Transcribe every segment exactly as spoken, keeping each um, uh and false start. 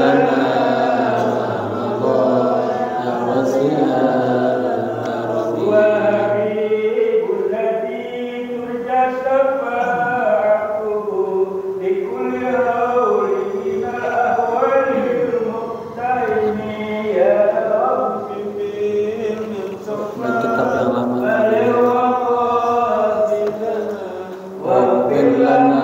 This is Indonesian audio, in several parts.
lana ma madha ya wasi'al karami wa habibul ladzi turja syafa'atuhu li kulli hawlin min al-ahwalil muqtaini ya rabbi bil mustafa kitab yang lama wa bil lana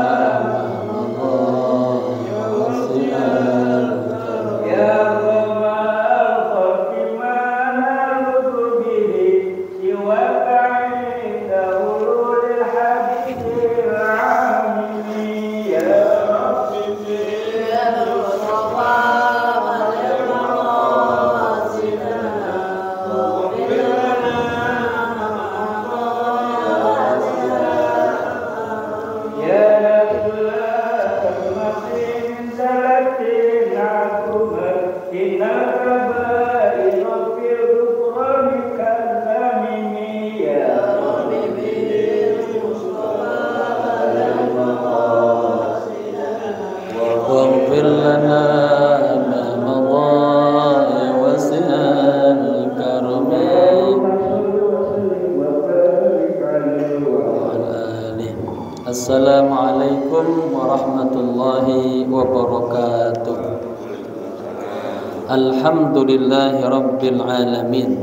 Assalamualaikum warahmatullahi wabarakatuh. Alhamdulillahi rabbil alamin.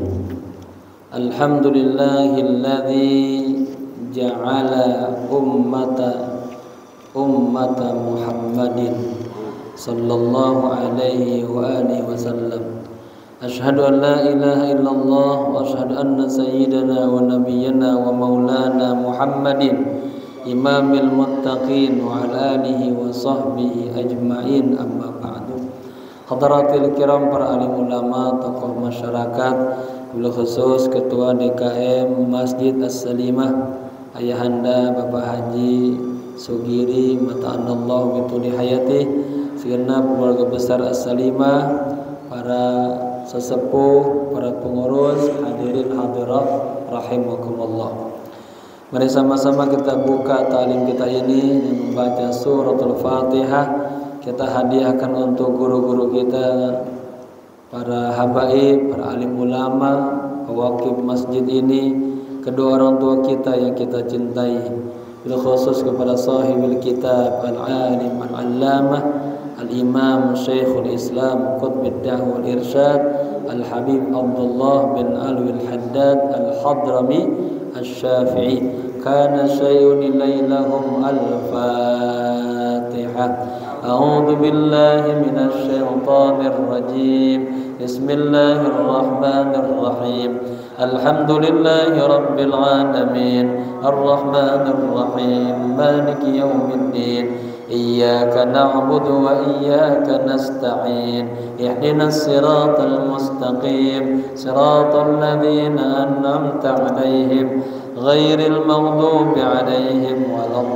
Alhamdulillahilladzi ja'ala ummata ummata Muhammadin sallallahu alaihi wa alihi wasallam. Ashhadu an la ilaha illallah wa ashhadu anna sayyidana wa nabiyyana wa maulana Muhammadin imamil muttaqin wa ala alihi wa sahbihi ajma'in, amma ba'du. Hadratil kiram, para alim ulama, tokoh masyarakat, wabil khusus Ketua D K M Masjid As-Salimah, Ayahanda Bapak Haji Sugiri mata'anallahu bituli hayati, segenap keluarga besar As-Salimah, para sesepuh, para pengurus, hadirin hadirat rahimakumullah. Mari sama-sama kita buka ta'lim kita ini dan membaca suratul Fatihah. Kita hadiahkan untuk guru-guru kita, para habaib, para alim ulama, pewakil masjid ini, kedua orang tua kita yang kita cintai, bil khusus kepada sahibul kitab al-alim al-allamah al-imam Syekhul Islam Qutbud Da'wah wal Irsyad Al-Habib Abdullah bin Alwi Al-Haddad Al-Hadrami Al-Syafi'i. Kana syai'un ilailahum al-Fatihah. A'udzu billahi minasy syaithanir rajim. Bismillahirrahmanirrahim. Alhamdulillahi rabbil alamin. Arrahmanir rahim. Maliki yaumiddin. Iyyaka na'budu wa iyyaka nasta'in. Ihdinas siratal mustaqim. Siratal ladzina an'amta 'alaihim ghairil maghdubi 'alaihim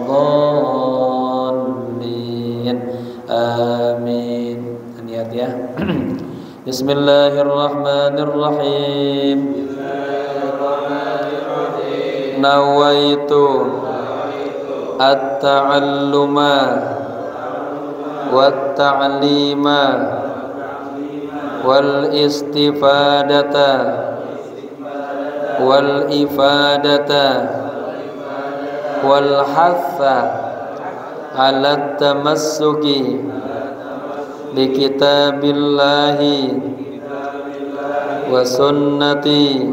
waladdallin. Amin. Niat ya. Bismillahirrahmanirrahim. Nawaitu at-ta'alluma wat-ta'lima wal istifadata wal ifadata wal hatha ala tamassuki bi kitabillahi wa sunnati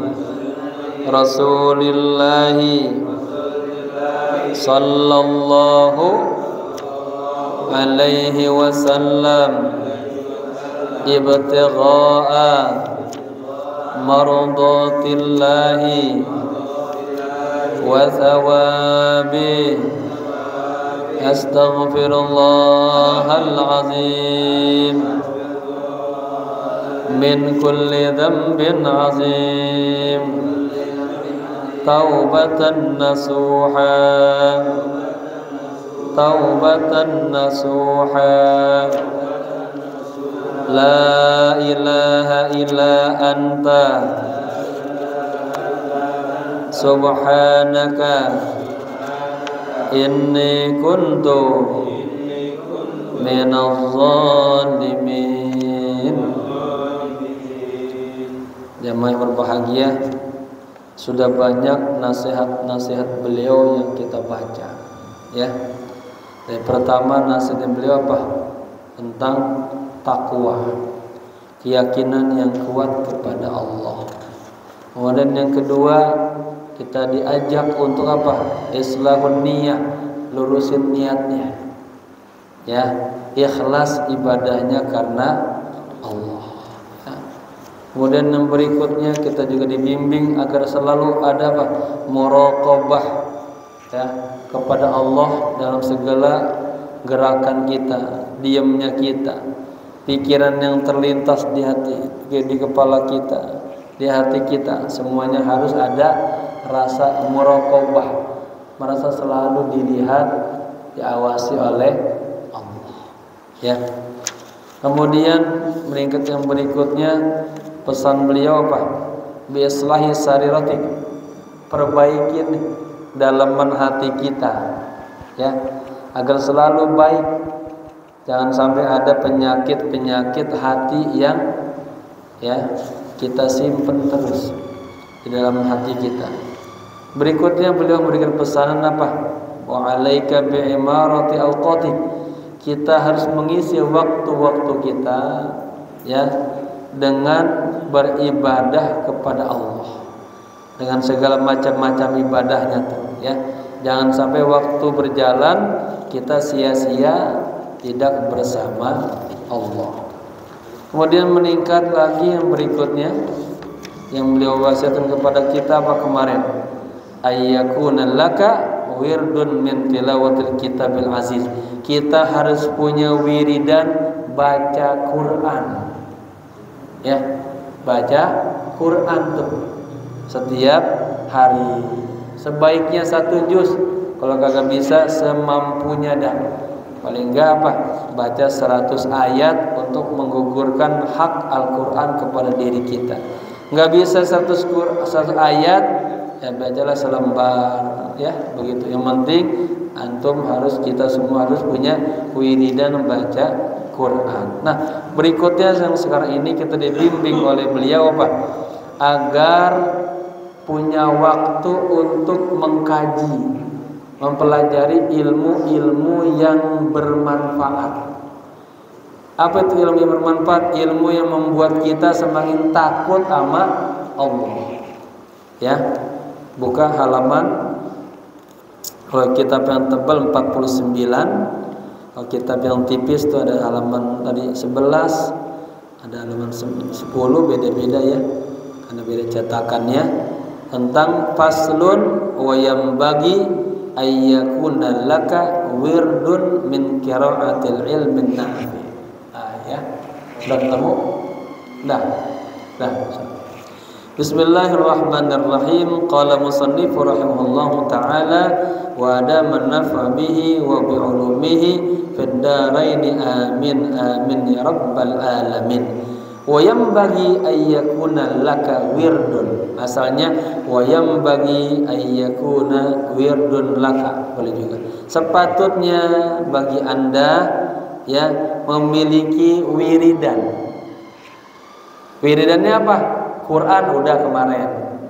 rasulillahi sallallahu alaihi wasallam ibtigha'a mardatillahi wa thawabi. Astaghfirullahal azim min kulli dhanbin azim. Taubatan nasuha, taubatan nasuha. La ilaha illa anta subhanaka inni kuntu minadh-dhalimin. berbahagia, sudah banyak nasihat-nasihat beliau yang kita baca, ya. Yang pertama nasihat beliau apa? Tentang takwa, keyakinan yang kuat kepada Allah. Kemudian yang kedua, kita diajak untuk apa? Islahun niyah, lurusin niatnya, ya, ikhlas ibadahnya karena Allah. Ya. Kemudian yang berikutnya kita juga dibimbing agar selalu ada apa? Muraqabah, ya, kepada Allah dalam segala gerakan kita, diamnya kita, pikiran yang terlintas di hati, di kepala kita, di hati kita, semuanya harus ada rasa muraqabah, merasa selalu dilihat, diawasi oleh Allah, ya. Kemudian meningkat yang berikutnya, pesan beliau apa? Bi islahi sarirati, perbaiki dalaman hati kita, ya, agar selalu baik. Jangan sampai ada penyakit-penyakit hati yang, ya, kita simpen terus di dalam hati kita. Berikutnya beliau memberikan pesanan apa? Wa 'alaika bi imarati awqatik. Kita harus mengisi waktu-waktu kita, ya, dengan beribadah kepada Allah, dengan segala macam-macam ibadahnya tuh, ya. Jangan sampai waktu berjalan kita sia-sia tidak bersama Allah. Kemudian meningkat lagi yang berikutnya yang beliau wasiatkan kepada kita apa kemarin? Ayyakuna laka wirdun min tilawatil kitabil aziz. Kita harus punya wiridan baca Quran, ya, baca Quran tuh setiap hari. Sebaiknya satu juz, kalau kagak bisa semampunya dah. Paling enggak apa? Baca seratus ayat untuk menggugurkan hak Al-Quran kepada diri kita. Enggak bisa seratus ayat, ya bacalah selembar, ya, begitu. Yang penting antum harus, kita semua harus punya wiridan membaca Quran. Nah, berikutnya yang sekarang ini kita dibimbing oleh beliau apa? Agar punya waktu untuk mengkaji, mempelajari ilmu-ilmu yang bermanfaat. Apa itu ilmu yang bermanfaat? Ilmu yang membuat kita semakin takut sama Allah, ya. Buka halaman, kalau kitab yang tebal empat puluh sembilan, kalau kitab yang tipis itu ada halaman tadi sebelas, ada halaman sepuluh, beda-beda ya, karena beda cetakannya. Tentang faslun wa yambagi ayyakuna laka wirdun min qiraatil ilmin nafi. Ah, ya. Sudah ketemu? Dah. Dah. Bismillahirrahmanirrahim. Qala musannif rahimahullahu taala wa adama nafa bihi wa bi ulumihi fid darain amin amin ya rabbal alamin. Wa yambagi ayyakuna laka wirdun. Asalnya wa yambagi ayyakuna wirdun laka, boleh juga. Sepatutnya bagi Anda, ya, memiliki wiridan. Wiridannya apa? Quran udah kemarin.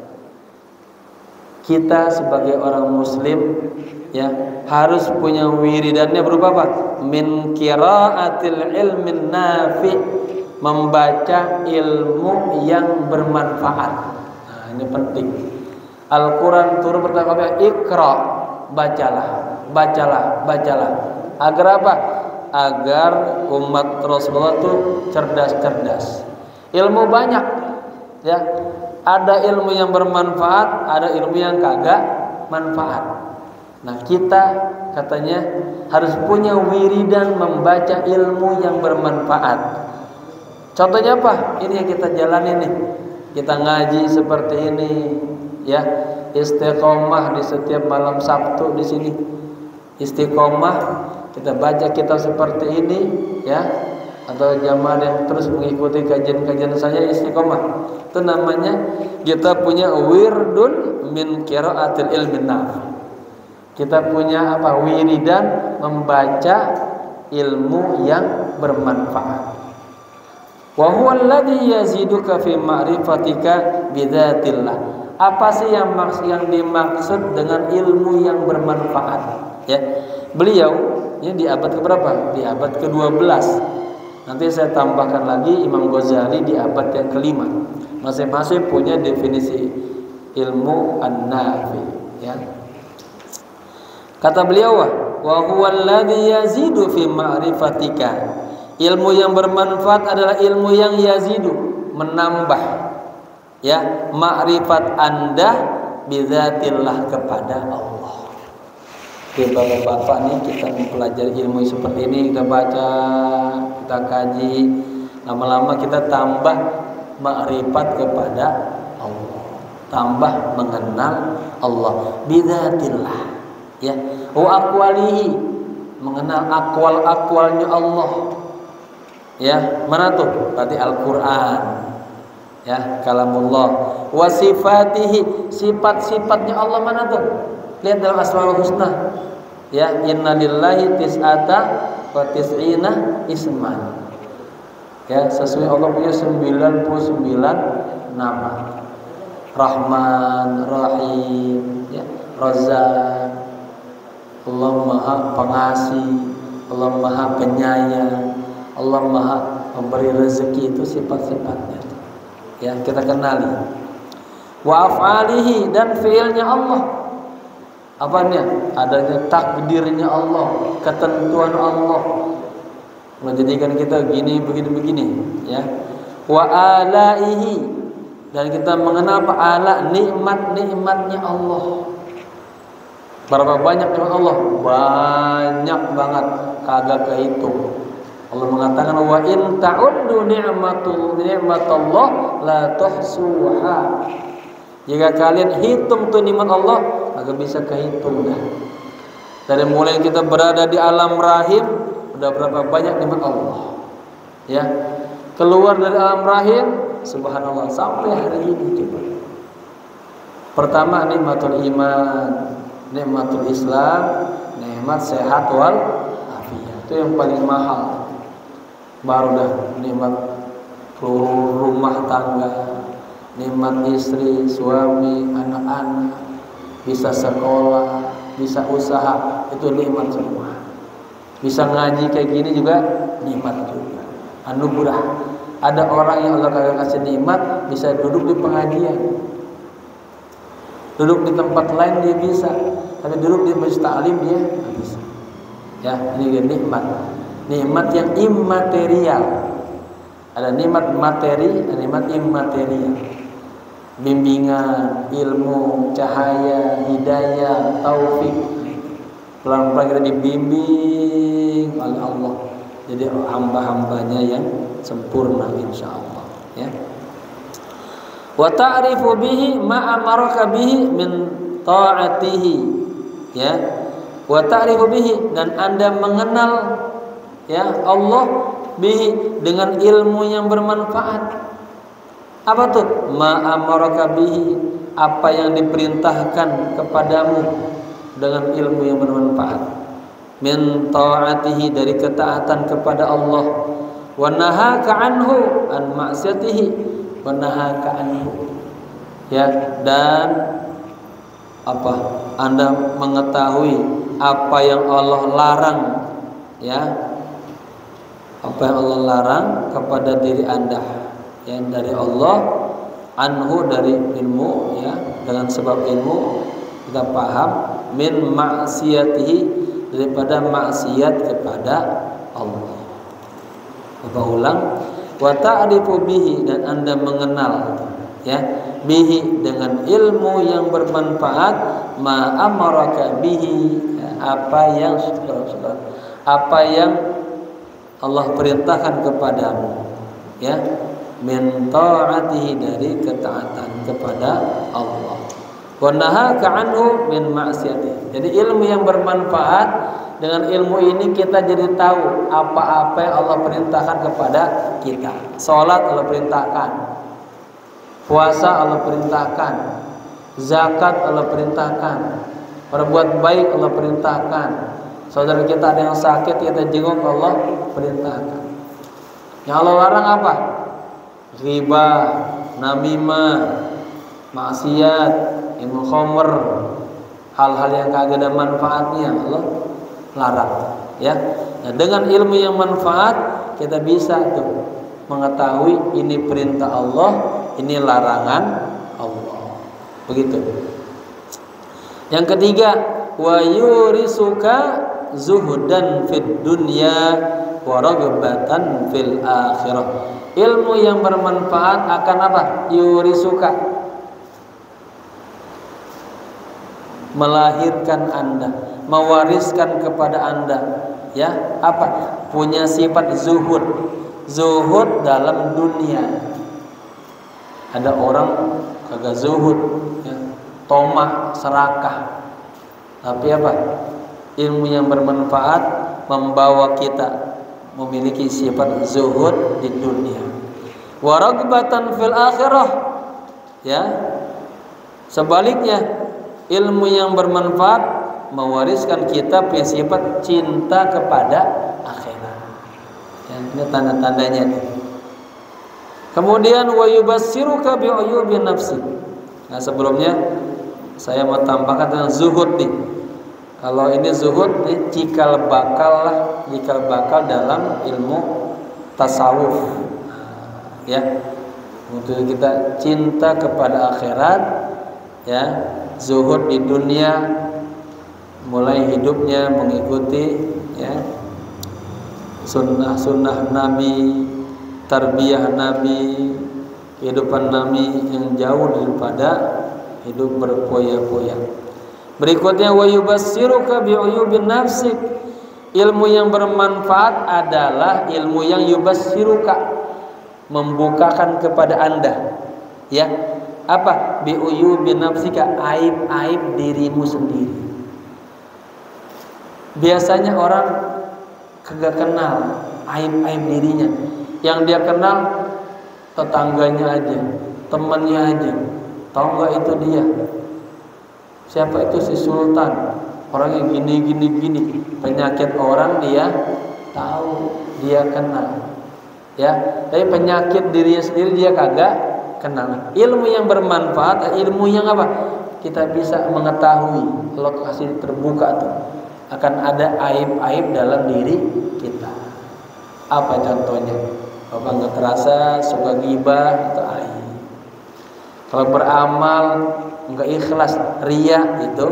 Kita sebagai orang muslim, ya, harus punya wiridannya berupa apa? Min qiraatil ilmin nafi, membaca ilmu yang bermanfaat. Nah, ini penting. Al-Quran turun pertama kali, Iqra, bacalah, bacalah, bacalah. Agar apa? Agar umat Rasulullah itu cerdas-cerdas. Ilmu banyak, ya. Ada ilmu yang bermanfaat, ada ilmu yang kagak manfaat. Nah, kita katanya harus punya wiridan membaca ilmu yang bermanfaat. Contohnya apa? Ini yang kita jalani nih. Kita ngaji seperti ini, ya. Istiqomah di setiap malam Sabtu di sini. Istiqomah, kita baca kitab seperti ini, ya. Atau jamaah yang terus mengikuti kajian-kajian saya istiqomah. Itu namanya kita punya wirdun min qiraatil ilmin nafi. Kita punya apa? Wiridan membaca ilmu yang bermanfaat. Wa huwa alladhi yaziduka fi ma'rifatika bidzatillah. Apa sih yang maksud yang dimaksud dengan ilmu yang bermanfaat? Ya. Beliau ini di abad keberapa? Di abad kedua belas. Nanti saya tambahkan lagi Imam Ghazali di abad yang kelima. Masing-masing punya definisi ilmu an-nafi, ya. Kata beliau, wa huwa alladhi yazidu fi ma'rifatika. Ilmu yang bermanfaat adalah ilmu yang yazidu, menambah, ya, ma'rifat Anda bidzatillah, kepada Allah. Oke, Bapak-bapak nih, kita mempelajari ilmu seperti ini, kita baca, kita kaji, lama-lama kita tambah ma'rifat kepada Allah, tambah mengenal Allah bidzatillah, ya. Wa aqwalihi, mengenal akwal-akwalnya Allah, ya. Mana tuh? Berarti Al-Qur'an, ya, kalamullah. Wa sifatihi, sifat-sifatnya Allah mana tuh? Lihat dalam Asmaul Husna, ya, inna lillahi tis'ata wa tis'ina isman. Ya, sesungguhnya Allah punya sembilan puluh sembilan nama. Rahman, Rahim, ya, Razzaq. Allah Maha Pengasih, Allah Maha Penyayang, Allah Maha Pemberi rezeki. Itu sifat-sifatnya, ya, kita kenali. Wa af'alihi, dan fi'ilnya Allah. Apanya? Adanya takdirnya Allah, ketentuan Allah menjadikan kita gini, begini-begini, ya. Wa alaihi, dan kita mengenal apa? Ala, nikmat-nikmatnya Allah. Berapa banyak nikmat Allah? Banyak banget, kagak kehitung. Allah mengatakan, wa in ta'uddu ni'matul ni'matallah la tuhsuha. Jika kalian hitung tuh nikmat Allah, agak bisa kehitung dah. Dari mulai kita berada di alam rahim, udah berapa banyak nikmat Allah, ya. Keluar dari alam rahim, subhanallah, sampai hari ini coba. Pertama nikmatul iman, nikmatul Islam, nikmat sehat wal afiat. Itu yang paling mahal. Baru dah nikmat rumah tangga, nikmat istri, suami, anak-anak, bisa sekolah, bisa usaha, itu nikmat semua. Bisa ngaji kayak gini juga nikmat juga, anugerah. Ada orang yang Allah kagak kasih nikmat, bisa duduk di pengajian, duduk di tempat lain dia bisa, tapi duduk di majelis ta'lim dia nggak bisa. Ya, ini dia nikmat, nikmat yang immaterial. Ada nikmat materi, ada nikmat immaterial. Bimbingan, ilmu, cahaya, hidayah, taufik. Pelan-pelan kita dibimbing oleh Allah, jadi hamba-hambanya yang sempurna insyaallah, ya. Wa ta'rifu bihi ma amaraka bihi min ta'atihi, ya. Wa ta'rifu bihi, dan Anda mengenal, ya, Allah bihi, dengan ilmu yang bermanfaat. Apa tuh? Ma amaraka bihi, apa yang diperintahkan kepadamu dengan ilmu yang bermanfaat. Min ta'atihi, dari ketaatan kepada Allah. Wa nahaka anhu, an ma'siyatihi, wa nahaka anhu, ya. Dan apa? Anda mengetahui apa yang Allah larang, ya. Apa yang Allah larang kepada diri Anda, yang dari Allah, anhu, dari ilmu, ya. Dengan sebab ilmu kita paham, min ma'siyatihi, daripada maksiat kepada Allah. Apa ulang? Wa ta'rifu bihi, dan Anda mengenal, ya, bihi, dengan ilmu yang bermanfaat, ma amaraka bihi, ya, apa yang apa yang Allah perintahkan kepadamu, ya, min ta'atihi, dari ketaatan kepada Allah. Wa nahaka anhu min ma'siyatihi. Jadi ilmu yang bermanfaat, dengan ilmu ini kita jadi tahu apa-apa yang Allah perintahkan kepada kita. Salat Allah perintahkan, puasa Allah perintahkan, zakat Allah perintahkan, berbuat baik Allah perintahkan. Saudara kita ada yang sakit, kita jenguk, Allah perintahkan. Yang Allah larang apa? ghibah, namimah, maksiat, minum khamr, hal-hal yang kagak ada manfaatnya Allah larang, ya. Nah, dengan ilmu yang manfaat kita bisa tuh mengetahui ini perintah Allah, ini larangan Allah. Begitu. Yang ketiga, wa yurisuka zuhdan fid dunya wa raghbatan fil akhirah. Ilmu yang bermanfaat akan apa? Yurisuka, melahirkan Anda, mewariskan kepada Anda, ya, apa? Punya sifat zuhud. Zuhud dalam dunia. Ada orang kagak zuhud, ya, tomak, serakah. Tapi apa? Ilmu yang bermanfaat membawa kita memiliki sifat zuhud di dunia. Wa raghbatan fil akhirah, ya. Sebaliknya, ilmu yang bermanfaat mewariskan kita punya sifat cinta kepada akhirat. Ya, ini tanda-tandanya. Kemudian wa yubassiruka bi uyubi nafsi. Nah, sebelumnya saya mau tambahkan tentang zuhud nih. Kalau ini zuhud nih cikal bakal lah, cikal bakal dalam ilmu tasawuf. Ya. Untuk kita cinta kepada akhirat, ya, zuhud di dunia, mulai hidupnya mengikuti, ya, sunnah-sunnah Nabi, tarbiyah Nabi, kehidupan Nabi yang jauh daripada hidup berpoya-poya. Berikutnya wa yubassiruka bi uyubin nafsik. Ilmu yang bermanfaat adalah ilmu yang yubassiruka, membukakan kepada Anda, ya, apa? Bi uyubin nafsika, aib-aib dirimu sendiri. Biasanya orang kagak kenal aib-aib dirinya. Yang dia kenal tetangganya aja, temannya aja. Tahu nggak itu dia? Siapa itu? Si Sultan. Orang yang gini gini gini. Penyakit orang dia tahu, dia kenal. Ya, tapi penyakit dirinya sendiri dia kagak kenal. Ilmu yang bermanfaat, ilmu yang apa? Kita bisa mengetahui, lokasi terbuka tuh akan ada aib-aib dalam diri kita. Apa contohnya? Bapak nggak terasa suka ghibah atau aib. Kalau beramal nggak ikhlas, riya, itu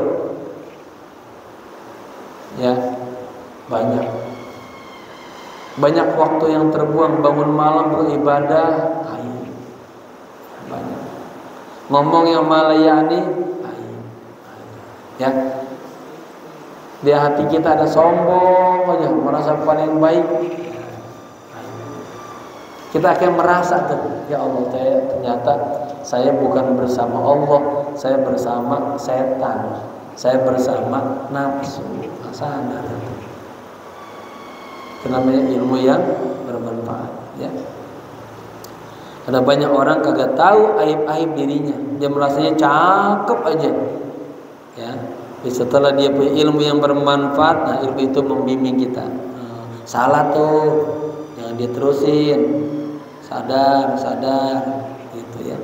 ya banyak banyak waktu yang terbuang, bangun malam beribadah, aib, banyak ngomong yang malayani, aib, ya. Di hati kita ada sombong aja, merasa paling baik, kita akan merasa tuh, ya Allah, saya ternyata saya bukan bersama Allah, saya bersama setan, saya bersama nafsu. Sadar. Itu namanya ilmu yang bermanfaat, ya. Karena banyak orang kagak tahu aib-aib dirinya, dia merasanya cakep aja, ya. Jadi setelah dia punya ilmu yang bermanfaat, nah ilmu itu membimbing kita. Hmm, salah tuh, jangan diterusin. Sadar, sadar, gitu ya.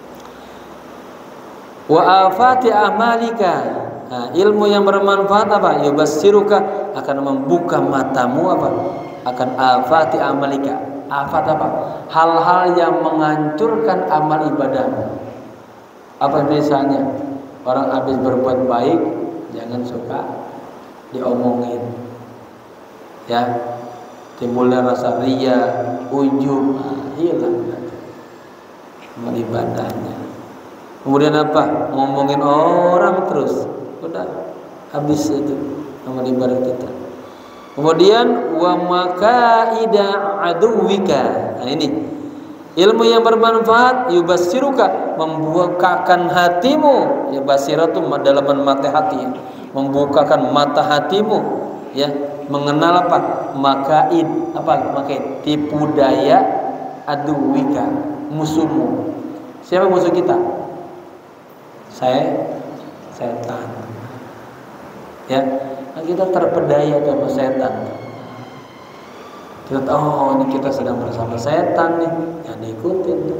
Wa afati amalika. Nah, ilmu yang bermanfaat apa? Yubassiruka, akan membuka matamu apa? Akan afati amalika. Afat apa? Hal-hal yang menghancurkan amal ibadahmu. Apa misalnya? Orang habis berbuat baik, jangan suka diomongin, ya. Timbulnya rasa riya, ujub, nah, hilang amal ibadahnya. Kemudian apa? Ngomongin orang terus, udah habis itu amal ibadah kita. Kemudian wa makaida aduwika. Nah ini ilmu yang bermanfaat, yubassiruka, membukakan hatimu, ya, basiratu dalaman mata hati, membukakan mata hatimu, ya, mengenal apa? Makaid, apa makaid? Tipu daya aduwika, musuhmu. Siapa musuh kita? Saya, setan. Ya, nah kita terpedaya sama setan. Kita tahu, oh ini kita sedang bersama setan nih, ya diikutin.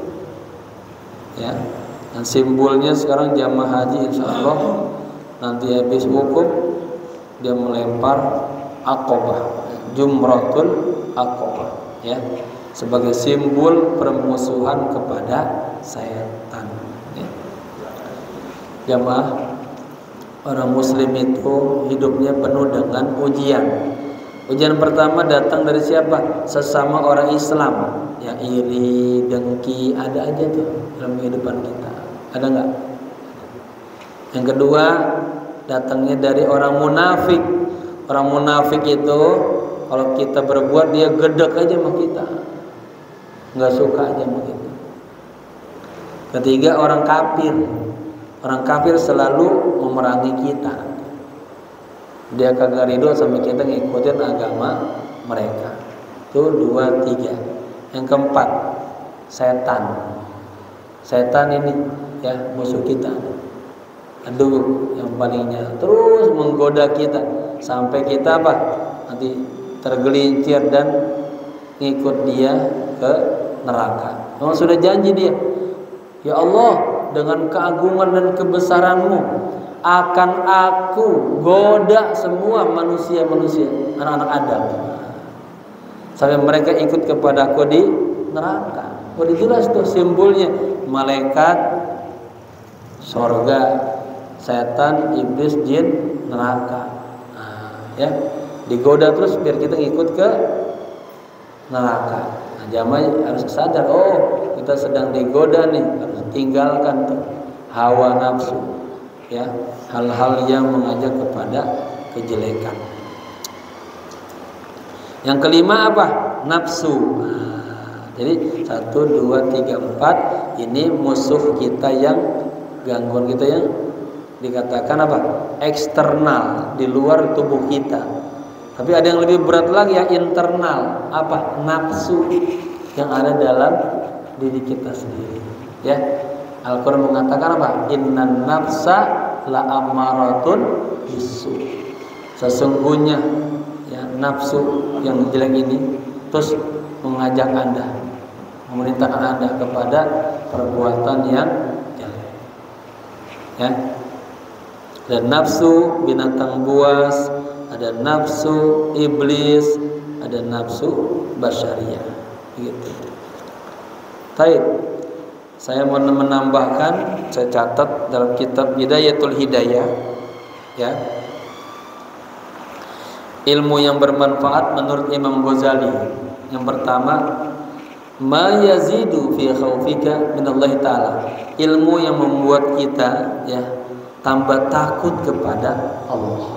ya. Dan simbolnya sekarang jamaah haji insya Allah nanti habis wukuf dia melempar aqobah, jumratul aqobah, ya, sebagai simbol permusuhan kepada setan. Ya. Jamaah, orang muslim itu hidupnya penuh dengan ujian. Ujian pertama datang dari siapa? Sesama orang Islam. Ya, iri, dengki, ada aja tuh dalam kehidupan kita. Ada nggak? Yang kedua, datangnya dari orang munafik. Orang munafik itu kalau kita berbuat dia gedek aja sama kita, nggak suka aja sama kita. Ketiga, orang kafir. Orang kafir selalu memerangi kita. Dia kagak ridho sama kita ngikutin agama mereka. Itu dua, tiga. Yang keempat, setan. Setan ini ya musuh kita. Aduh, yang palingnya terus menggoda kita sampai kita apa? Nanti tergelincir dan ngikut dia ke neraka. Memang sudah janji dia. Ya Allah, dengan keagungan dan kebesaran-Mu akan aku goda semua manusia-manusia, anak-anak Adam, sampai mereka ikut kepadaku di neraka. Udah jelas tuh simbolnya, malaikat surga, setan, iblis, jin, neraka. Nah, ya, digoda terus biar kita ikut ke neraka. Nah, jamaah harus sadar, oh kita sedang digoda nih, harus tinggalkan tuh hawa nafsu, ya, hal-hal yang mengajak kepada kejelekan. Yang kelima apa? Nafsu. Nah, jadi satu, dua, tiga, empat ini musuh kita yang gangguan kita yang dikatakan apa? Eksternal, di luar tubuh kita. Tapi ada yang lebih berat lagi yang internal, apa? Nafsu yang ada dalam diri kita sendiri. Ya, Al-Quran mengatakan apa? Innan nafsa la ammaratun bisu. Sesungguhnya ya, nafsu yang jelek ini terus mengajak Anda, memerintahkan Anda kepada perbuatan yang jelek. Ya. Dan nafsu binatang buas, ada nafsu iblis, ada nafsu basyariah, gitu. Baik, saya mau menambahkan, saya catat dalam kitab Bidayatul Hidayah, ya, ilmu yang bermanfaat menurut Imam Ghazali. Yang pertama, ma yazidu fi khaufika minallahi ta'ala, ilmu yang membuat kita ya tambah takut kepada Allah.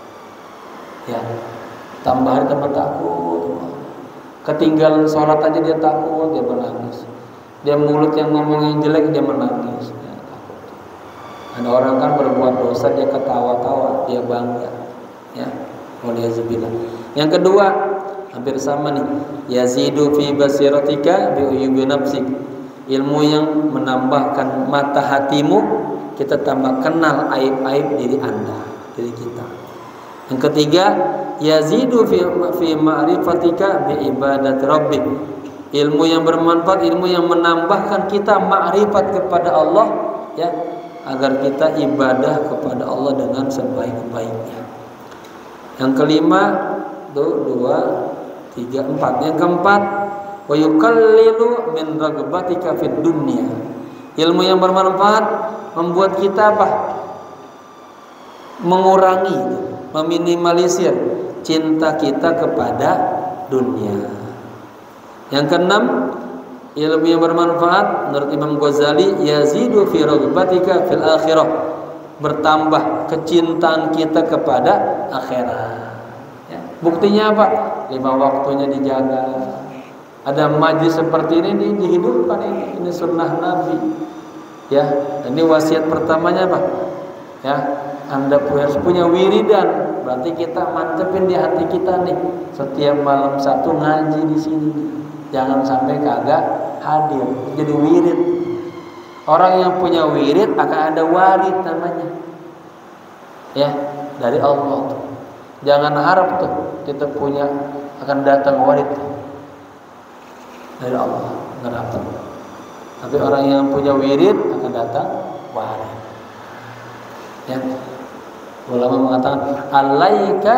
Ya, tambah hari tambah takut. Ketinggalan sholat aja dia takut, dia menangis. Dia mulut yang ngomong yang jelek dia menangis. Ya, takut. Ada orang kan berbuat dosa dia ketawa-tawa, dia bangga. Ya, waliyadzubillah. Yang kedua, hampir sama nih. Yazidu fi basiratika bi uyubi nafsik. Ilmu yang menambahkan mata hatimu, kita tambah kenal aib-aib diri Anda, diri kita. Yang ketiga, yazidu fi fi ma'rifatika bi ibadat rabbik. Ilmu yang bermanfaat, ilmu yang menambahkan kita ma'rifat kepada Allah, ya, agar kita ibadah kepada Allah dengan sebaik-baiknya. Yang kelima, tuh, dua, tiga, empat. Yang keempat, wa yukallilu min ragbatika fid dunya. Ilmu yang bermanfaat membuat kita apa? Mengurangi, meminimalisir cinta kita kepada dunia. Yang keenam, ilmu yang bermanfaat menurut Imam Ghazali, yazidu fi ragbatika fil akhirah, bertambah kecintaan kita kepada akhirat. Ya. Buktinya apa? Lima waktunya dijaga. Ada majlis seperti ini dihidupkan, ini, ini sunnah Nabi. Ya, ini wasiat pertamanya apa? Ya, Anda harus punya wiridan. Berarti kita mantepin di hati kita nih. Setiap malam satu ngaji di sini. Jangan sampai kagak hadir. Jadi wirid. Orang yang punya wirid akan ada warid namanya. Ya, dari Allah tuh. Jangan harap tuh kita punya akan datang warid dari Allah. Nggak datang. Tapi orang yang punya wirid akan datang warid. Ya. Ulama mengatakan alaika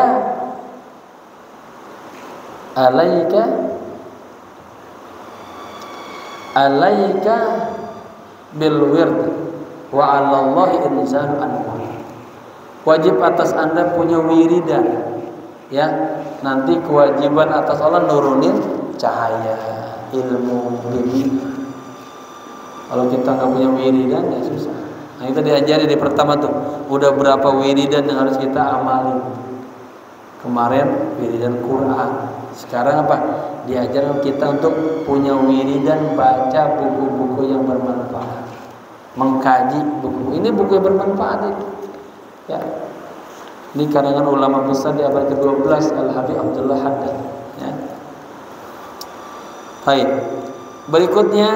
alaika alaika bil wird wa 'alallahi inzal anwar. Wajib atas Anda punya wiridan, ya. Nanti kewajiban atas Allah nurunin cahaya, ilmu, bimbingan. Kalau kita nggak punya wiridan ya susah. Nah, itu diajari di pertama tuh. Udah berapa wiridan yang harus kita amalin? Kemarin wiridan Quran. Sekarang apa? Diajarkan kita untuk punya wiridan baca buku-buku yang bermanfaat, mengkaji buku. Ini buku yang bermanfaat itu. Ya. Ini karangan ulama besar di abad kedua belas Al-Habib Abdullah Haddad. Ya. Baik. Berikutnya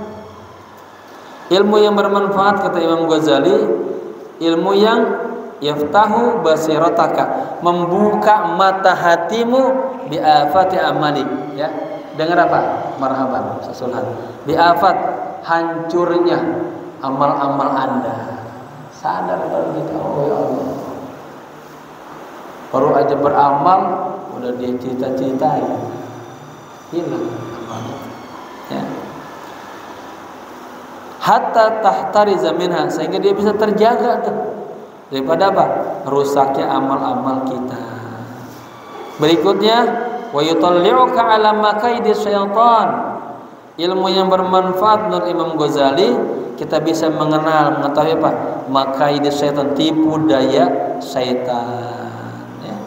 ilmu yang bermanfaat kata Imam Ghazali, ilmu yang yaftahu basirataka, membuka mata hatimu bi afati amalik, ya. Dengar apa? Marhaban, Sasulhan. Bi afat, hancurnya amal-amal Anda. Sadar kalau kita, oh ya Allah. Baru aja beramal udah dia cerita-ceritain. Hilang amalnya. Ya. Hatta tahtariza minha, sehingga dia bisa terjaga tuh daripada apa? Rusaknya amal-amal kita. Berikutnya wa yutalli'uka 'ala makaidi syaitan. Ilmu yang bermanfaat menurut Imam Ghazali, kita bisa mengenal, mengetahui apa? Makaidi syaitan, tipu daya syaitan, ya.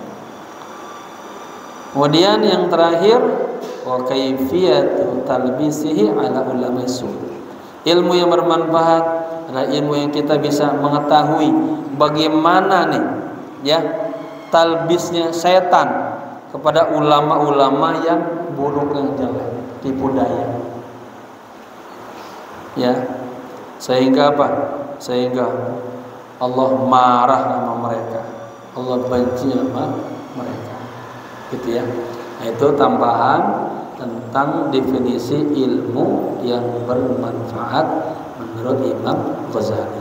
Kemudian yang terakhir wa kaifiyatu talbisihi 'ala ulama su'. Ilmu yang bermanfaat adalah ilmu yang kita bisa mengetahui bagaimana nih, ya, talbisnya setan kepada ulama-ulama yang buruk, yang jelek, tipu daya. Ya, sehingga apa? Sehingga Allah marah sama mereka, Allah benci sama mereka, gitu ya. Nah, itu tambahan tentang definisi ilmu yang bermanfaat menurut Imam Ghazali.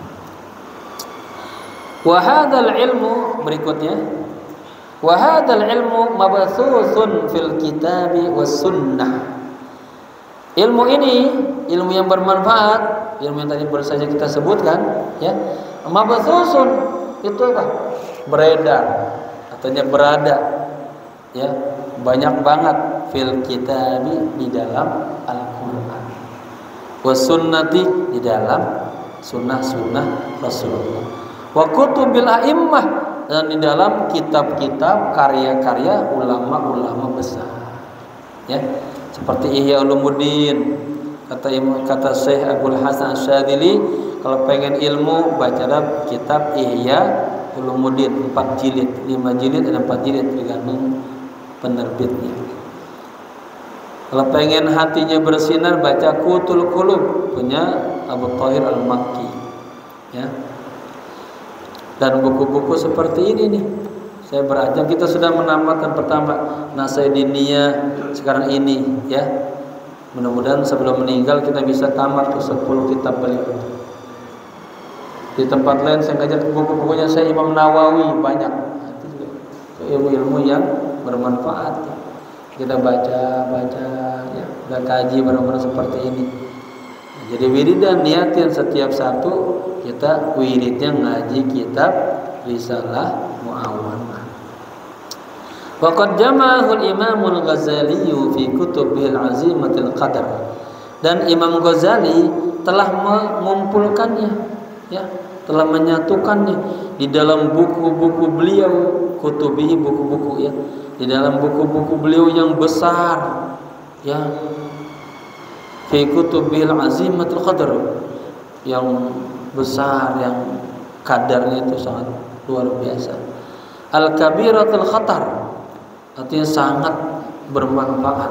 Wa hadzal ilmu, berikutnya, wa hadzal ilmu mabthusun fil kitabi was sunnah. Ilmu ini, ilmu yang bermanfaat, ilmu yang tadi baru saja kita sebutkan, ya. Mabthusun itu apa? Beredar, artinya berada, ya, banyak banget fil kitabi, di dalam Al-Qur'an, was sunnati, di dalam sunnah-sunnah Rasulullah, wa kutubil a'immah, dan di dalam kitab-kitab karya-karya ulama-ulama besar, ya, seperti Ihya Ulumuddin. Kata kata Syekh Abdul Hasan Asyadzili, kalau pengen ilmu bacalah kitab Ihya Ulumuddin, empat jilid, lima jilid dan empat jilid tergantung penerbitnya. Kalau pengen hatinya bersinar, baca Qutul Qulub punya Abu Thahir Al-Makki, ya. Dan buku-buku seperti ini nih saya baca. Kita sudah menambahkan pertama Nasaidiniyah, sekarang ini, ya. Mudah-mudahan sebelum meninggal kita bisa tamat ke sepuluh kitab beliau. Di tempat lain saya ngajar buku-bukunya saya Imam Nawawi banyak. Itu juga ilmu-ilmu yang bermanfaat. Kita baca, baca, ya, dan kaji benar-benar seperti ini. Jadi wiridan, niatin setiap satu kita wiridnya ngaji kitab Risalah Mu'awanah. Waqad jama'ahul Imamul Ghazali fi kutubihil azimatil qadar. Dan Imam Ghazali telah mengumpulkannya, ya, telah menyatukannya di dalam buku-buku beliau, kutubihi, buku-buku, ya, di dalam buku-buku beliau yang besar, ya, fi kutubil azimatul qadar, yang besar, yang kadarnya itu sangat luar biasa. Al-kabiratul khatar, artinya sangat bermanfaat.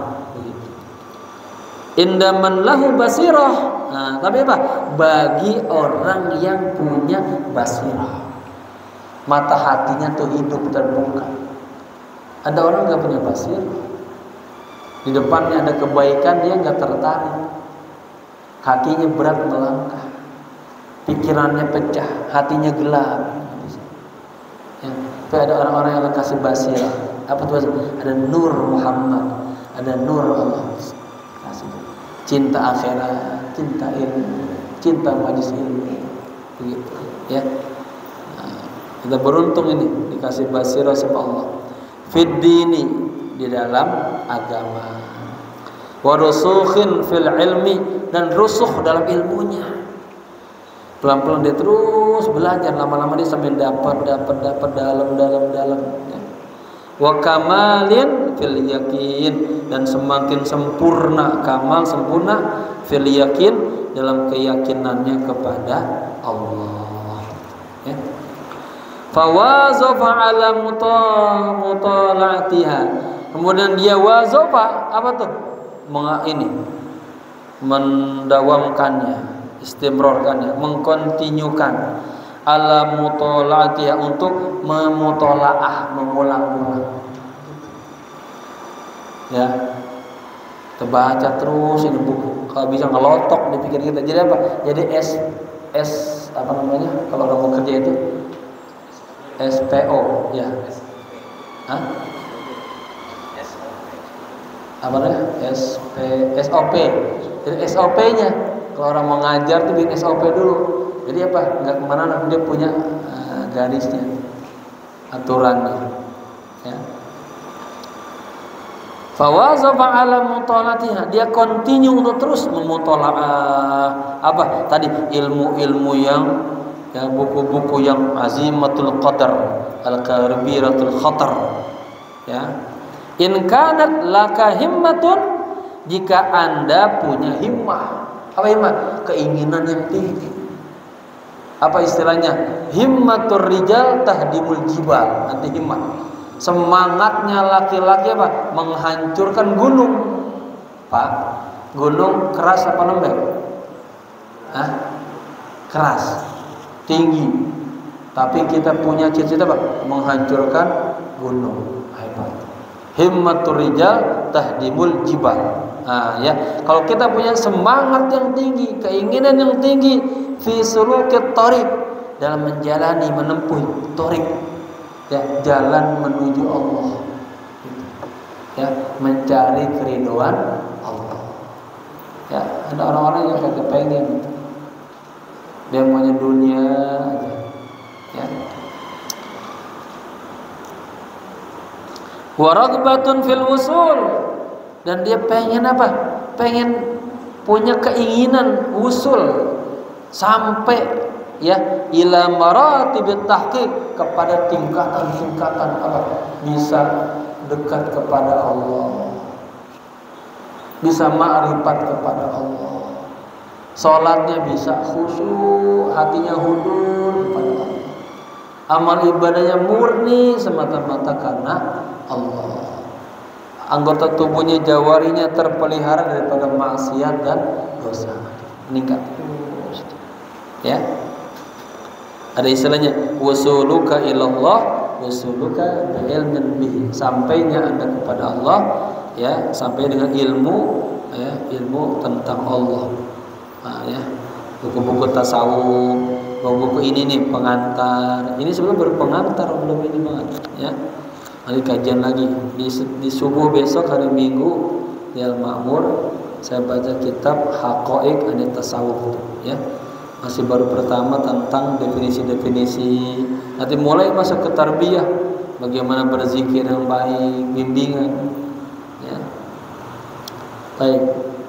Indaman lahu basirah. Nah, tapi apa? Bagi orang yang punya basirah, mata hatinya tuh hidup terbuka. Ada orang nggak punya basirah, di depannya ada kebaikan dia nggak tertarik. kakinya berat melangkah, pikirannya pecah, hatinya gelap. Ya, tapi ada orang-orang yang Allah kasih basirah. Apa tuh? Ada nur Muhammad, ada nur Allah. Kasih cinta akhirat, cinta ilmu, cinta majlis ilmu, begitu. Ya, nah, kita beruntung ini dikasih basirah sama Allah. Fid dini, di dalam agama. Wa rusukhin fil ilmi, dan rusuh dalam ilmunya. Pelan-pelan dia terus belajar, lama-lama dia sambil dapat dapat dapat dalam dalam dalam ya. Wa kamalin fil yakin, dan semakin sempurna, kamal sempurna fil yakin, dalam keyakinannya kepada Allah ya. Fawazafa ala mutala'atiha, kemudian dia wazafa, apa tuh? Menga ini mendawamkannya, istimrarkannya, mengkontinyukan ala mutala'atiha, untuk memutolaah, mengulang-ulang ya. Terbaca terus ini buku, kalau bisa ngelotok di pikir kita. Jadi apa? Jadi S S apa namanya kalau orang mau kerja itu S P O ya. Hah? Apa namanya? S P S O P. Jadi S O P-nya kalau orang mau ngajar tuh bikin S O P dulu. Jadi apa? Enggak kemana, dia punya uh, garisnya, aturannya. Ya. Fawazafa ala mutalatiha, dia continue untuk terus memutolaah apa tadi, ilmu-ilmu yang ya, buku-buku yang azimatul qadar, al-kabiratul khatar ya. In kanat laka himmatun, jika Anda punya himmah. Apa himmah? Keinginan yang tinggi. Apa istilahnya? Himmatur rijal tahdimul jibal. Nanti himmah, semangatnya laki-laki apa? Menghancurkan gunung. Pak, gunung keras apa lembek? Hah? Keras, tinggi. Tapi kita punya cita-cita apa? Menghancurkan gunung. Hebat. Himmatur rijal tahdimul jibal. Nah, ya, kalau kita punya semangat yang tinggi, keinginan yang tinggi, fi sulukit thariq, dalam menjalani, menempuh thariq, ya, jalan menuju Allah, ya, mencari keridhaan Allah. Ya, ada orang-orang yang kagak pengen, dia maunya dunia aja, ya. Wa raghbatun fil wusul, dan dia pengen apa? Pengen punya keinginan wusul sampai ya ila maratibit tahqiq, kepada tingkatan-tingkatan apa? Bisa dekat kepada Allah, bisa ma'rifat kepada Allah, salatnya bisa khusyuk, hatinya hudul kepada Allah, amal ibadahnya murni semata-mata karena Allah, anggota tubuhnya, jawarinya terpelihara daripada maksiat dan dosa, meningkat terus ya. Ada istilahnya wasuluka ilallah wasuluka bi'ilmin bihi, sampainya Anda kepada Allah ya, sampai dengan ilmu ya, ilmu tentang Allah. Nah, ya, buku-buku tasawuf, buku-buku ini nih pengantar. Ini sebenarnya berpengantar, belum ini banget ya. Nanti kajian lagi di, di subuh besok hari Minggu di Al-Ma'mur, saya baca kitab Haqaiq Anit Tasawuf ya. Masih baru pertama tentang definisi-definisi. Nanti mulai masuk ke tarbiyah, bagaimana berzikir yang baik, bimbingan ya. Baik,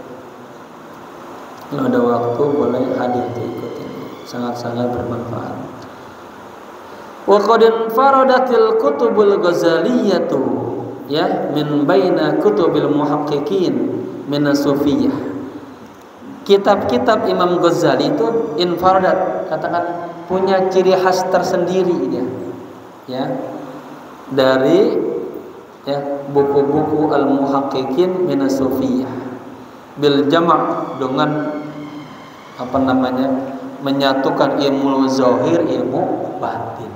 kalau ada waktu boleh hadir ikutin, sangat-sangat bermanfaat. Wa qad faradatil kutubul ghazaliyatu ya min baina kutubil muhaqqiqin min as-sufiyah. Kitab-kitab Imam Ghazali itu infaradat, katakan punya ciri khas tersendiri dia ya, dari ya buku-buku al-muhaqqiqin min as-sufiyah bil jama', dengan apa namanya, menyatukan ilmu zahir, ilmu batin.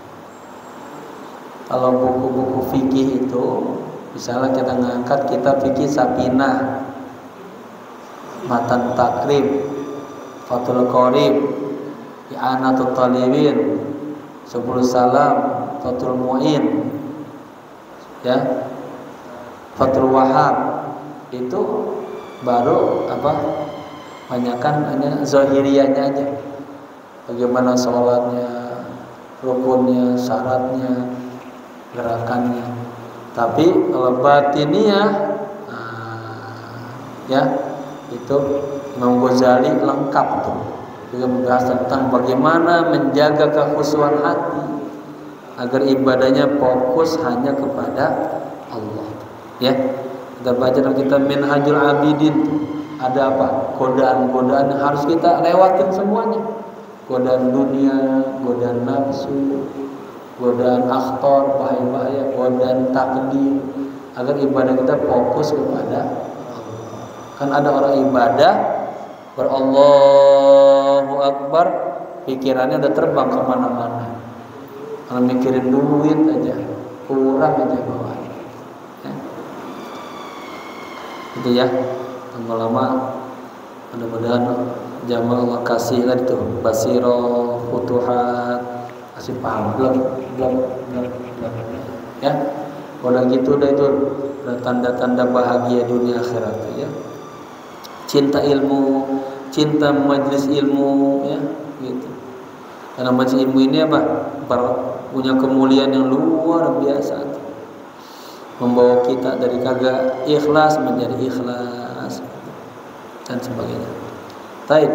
Kalau buku-buku fikih itu, misalnya kita ngangkat kitab fikih Sapinah Matan Takrib, Fathul Qorib, I'anatul Talibin, Subul Salam, Fathul Mu'in, ya, Fathul Wahab. Itu baru apa? Banyakan hanya zahiriyahnya aja. Bagaimana sholatnya, rukunnya, syaratnya, gerakannya. Tapi kalau batiniyah, nah, ya itu Imam Ghazali lengkap tuh. Juga membahas tentang bagaimana menjaga kekhusyuan hati agar ibadahnya fokus hanya kepada Allah. Ya, kita baca dalam kitab Minhajul Abidin. Ada apa? Godaan-godaan yang harus kita lewatin semuanya. Godaan dunia, godaan nafsu, godaan akhtar, bahaya-bahaya, godaan takdir, agar ibadah kita fokus kepada Allah. Kan ada orang ibadah berallahu akbar, pikirannya udah terbang kemana-mana. Kalau mikirin duit aja, kurang aja bawah. Ya. Itu ya. Lama-lama mudah-mudahan jamaah Allah kasih lah itu basiro, futuhat, kasih paham, belum, belum, belum, belum. Ya, kalau gitu udah itu udah tanda-tanda bahagia dunia akhirat ya. Cinta ilmu, cinta majelis ilmu, ya, gitu. Karena majelis ilmu ini apa? Punya kemuliaan yang luar biasa, membawa kita dari kagak ikhlas menjadi ikhlas dan sebagainya. Taib.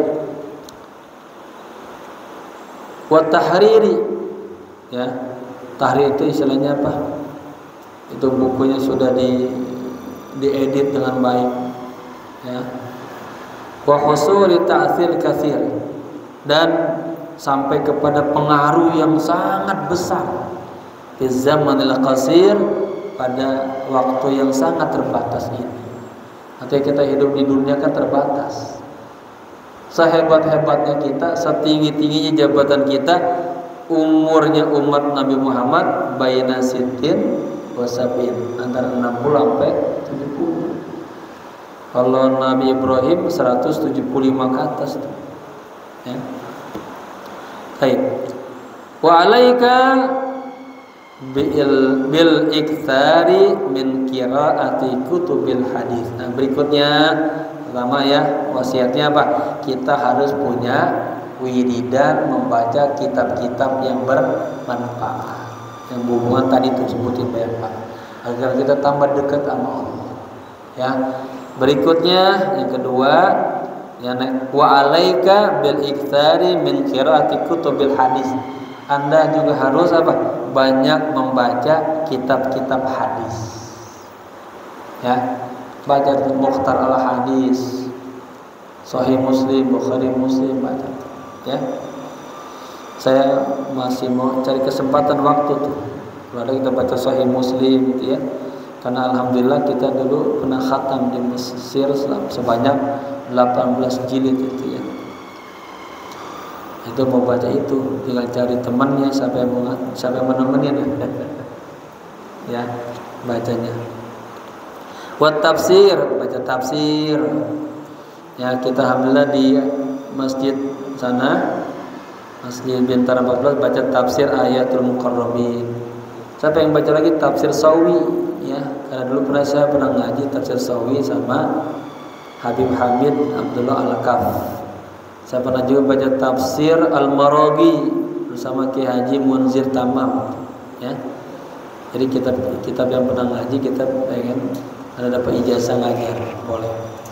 Wa tahriri, ya, tahrir itu istilahnya apa? Itu bukunya sudah di diedit dengan baik, ya. Wa husuli ta'thir katsir, dan sampai kepada pengaruh yang sangat besar di zamanil qasir, pada waktu yang sangat terbatas ini. Artinya kita hidup di dunia kan terbatas. Sehebat-hebatnya kita, setinggi-tingginya jabatan kita, umurnya umat Nabi Muhammad baina sitin wa sab'in, antara enam puluh sampai tujuh puluh. Kalau Nabi Ibrahim seratus tujuh puluh lima ke atas tuh. Ya. Baik. Wa alaika bil bil iktsari min qiraati kutubil hadis. Nah, berikutnya pertama ya, wasiatnya apa? Kita harus punya wiridan membaca kitab-kitab yang bermanfaat. Yang hubungan tadi itu sebutin banyak Pak. Agar kita tambah dekat sama Allah. Ya. Berikutnya yang kedua, ya, wa alaika bil iktsari min qiraati kutubil hadis. Anda juga harus apa? Banyak membaca kitab-kitab hadis. Ya, baca Mukhtar al-Hadis, Sahih Muslim, Bukhari Muslim, baca. Ya. Saya masih mau cari kesempatan waktu tuh. Kalau ada kita baca Sahih Muslim gitu ya. Karena alhamdulillah kita dulu pernah khatam di Mesir sebanyak delapan belas jilid itu ya. Itu mau baca itu, tinggal cari temannya siapa yang mau, siapa yang menemani ya, bacanya. Buat tafsir, baca tafsir. Ya, kita alhamdulillah di masjid sana, Masjid Bintara empat belas, baca tafsir Ayatul Muqarrabin. Siapa yang baca lagi tafsir Sawi ya, karena dulu pernah saya pernah ngaji tafsir Sawi sama Habib Hamid Abdullah Al-Kaf. Saya pernah juga baca tafsir Al-Maraghi bersama Ki Haji Munzir Tamam ya. Jadi kitab kitab yang pernah ngaji kita pengen ada dapat ijazah ngajar, boleh.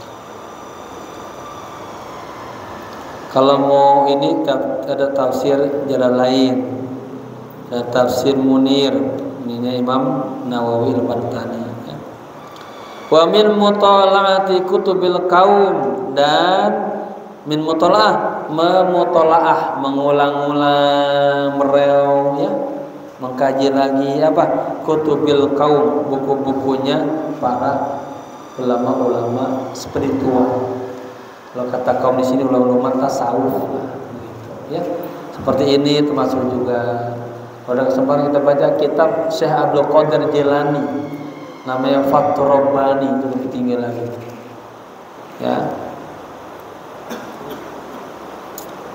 Kalau mau ini ada tafsir jalan lain, ada tafsir Munir, ini Imam Nawawi Al-Bantani ya. Wa min mutala'ati kutubil qaum, dan min mutolaah, memutolaah, mengulang-ulang, mereu ya, mengkaji lagi apa? Kutubil qaum, buku-bukunya para ulama-ulama spiritual. Kalau kata kaum di sini ulama-ulama tasawuf gitu, ya. Seperti ini termasuk juga. Pada kesempatan kita baca kitab Syekh Abdul Qadir Jilani, namanya Fathur Rabbani, itu lebih tinggi lagi. Ya.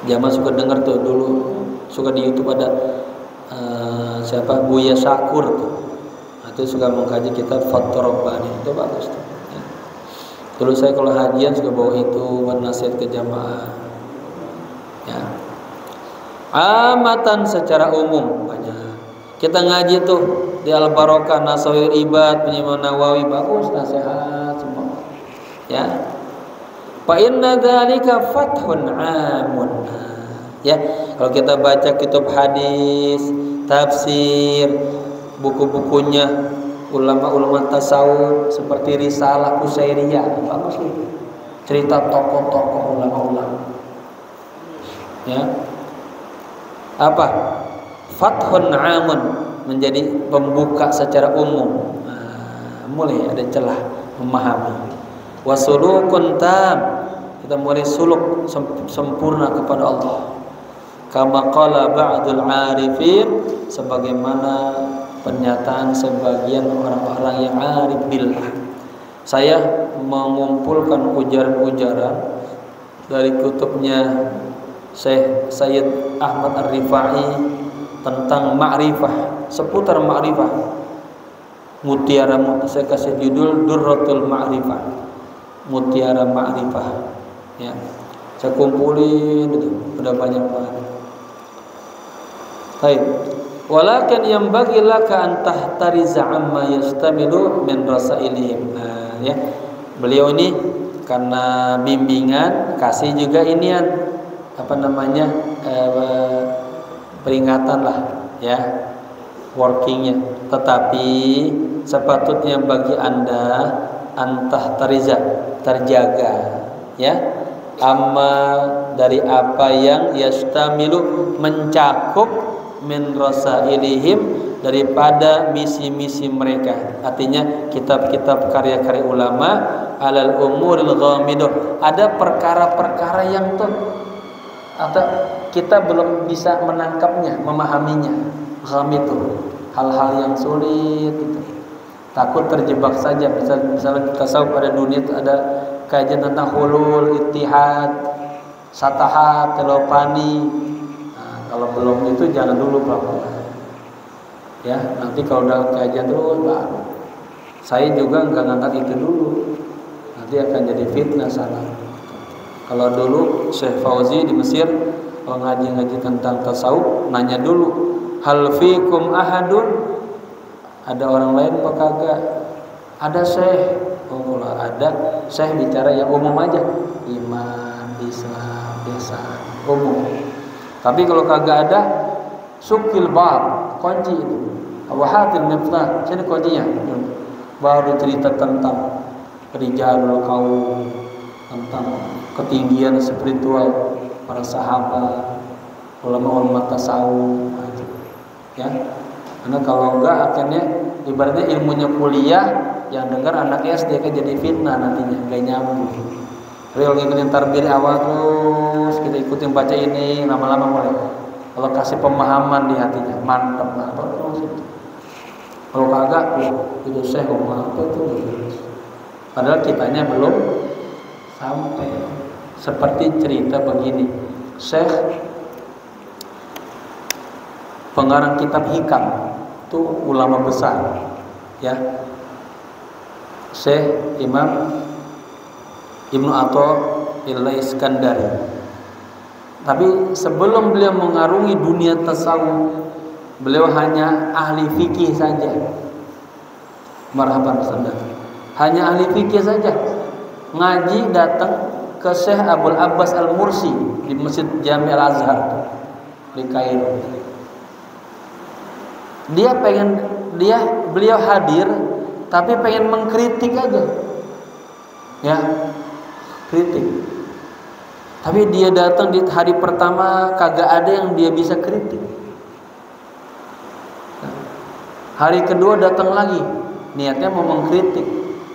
Jamaah suka dengar tuh dulu, suka di YouTube ada uh, siapa Buya Syakur tuh. Nah, itu suka mengkaji kitab Fathur Rabbani. Itu bagus tuh. Ya. Dulu saya kalau hajian suka bawa itu buat nasihat ke jamaah. Ya. Amatan secara umum banyak. Kita ngaji tuh di Al-Barokah, Nasawir Ibad, Imam Nawawi, bagus nasihat semua. Ya. Fa inna dzalika fathun 'amun. Ya, kalau kita baca kitab hadis, tafsir, buku-bukunya ulama-ulama tasawuf seperti Risalah Qusairiyah, bagus itu. Cerita tokoh-tokoh ulama-ulama. Ya. Apa? Fathun 'amun, menjadi pembuka secara umum. Nah, mulai ada celah memahami. Wasulukun tam, kita mulai suluk sempurna kepada Allah. Kama qala ba'dul 'arifin, sebagaimana pernyataan sebagian orang-orang yang arif billah. Saya mengumpulkan ujaran-ujaran dari kutubnya Syekh Sayyid Ahmad Ar-Rifai tentang ma'rifah, seputar ma'rifah. Mutiara, saya kasih judul Durratul Ma'rifah, Mutiara Ma'rifah. Ya, saya kumpulin itu, udah banyak banget. Baik. Walakin yang bagi laka an tahtariza amma yastamilu min rasailihim. Nah, ya. Beliau ini karena bimbingan kasih juga inian apa namanya eh, peringatan lah ya, workingnya. Tetapi sepatutnya bagi anda antah tariza, terjaga ya, amma dari apa yang yastamilu, mencakup, min rasailihim, daripada misi-misi mereka. Artinya kitab-kitab karya-karya ulama alal umuril ghamidah, ada perkara-perkara yang tuh atau kita belum bisa menangkapnya, memahaminya. Ghamid itu hal-hal yang sulit itu. Takut terjebak saja. Misalnya, misalnya kita tahu pada dunia itu ada kajian tentang hulul, ittihad, satahat, telopani. Nah, kalau belum itu jangan dulu pelan-pelan. Ya, nanti kalau udah kajian terus baru. Saya juga nggak ngangkat itu dulu. Nanti akan jadi fitnah sana. Kalau dulu Syekh Fauzi di Mesir kalau ngaji-ngaji tentang tasawuf, nanya dulu, hal fikum ahadun, ada orang lain apa kagak? Ada Syekh. Oh, kalau ada Syekh bicara yang umum aja, iman, Islam, desa, umum. Tapi kalau kagak ada, sukil bab, kunci itu. Wahatil miftah, sini kuncinya. Baru cerita tentang rijalul qaum, tentang ketinggian spiritual para sahabat, ulama-ulama tasawuf, ya. Karena kalau enggak akhirnya ibaratnya ilmunya kuliah, yang dengar anak S D kan jadi fitnah nantinya, enggak nyambung. Tapi kalau ngikutin tarbiyah awal terus kita ikutin baca ini, lama-lama mulai kalau kasih pemahaman di hatinya, mantap mantap terus itu. Kalau kagak, itu saya ngomong apa itu? Padahal kitanya belum sampai. Seperti cerita begini, Syekh pengarang kitab Hikam itu ulama besar, ya, Syekh Imam Ibnu Athaillah Iskandari. Tapi sebelum beliau mengarungi dunia tasawuf, beliau hanya ahli fikih saja. Marhaban Ustaz. Hanya ahli fikih saja. Ngaji datang ke Syekh Abdul Abbas Al-Mursi di Masjid Jami Al-Azhar di Kairo. Dia pengen dia beliau hadir tapi pengen mengkritik aja. Ya, kritik. Tapi dia datang di hari pertama kagak ada yang dia bisa kritik. Hari kedua datang lagi, niatnya mau mengkritik.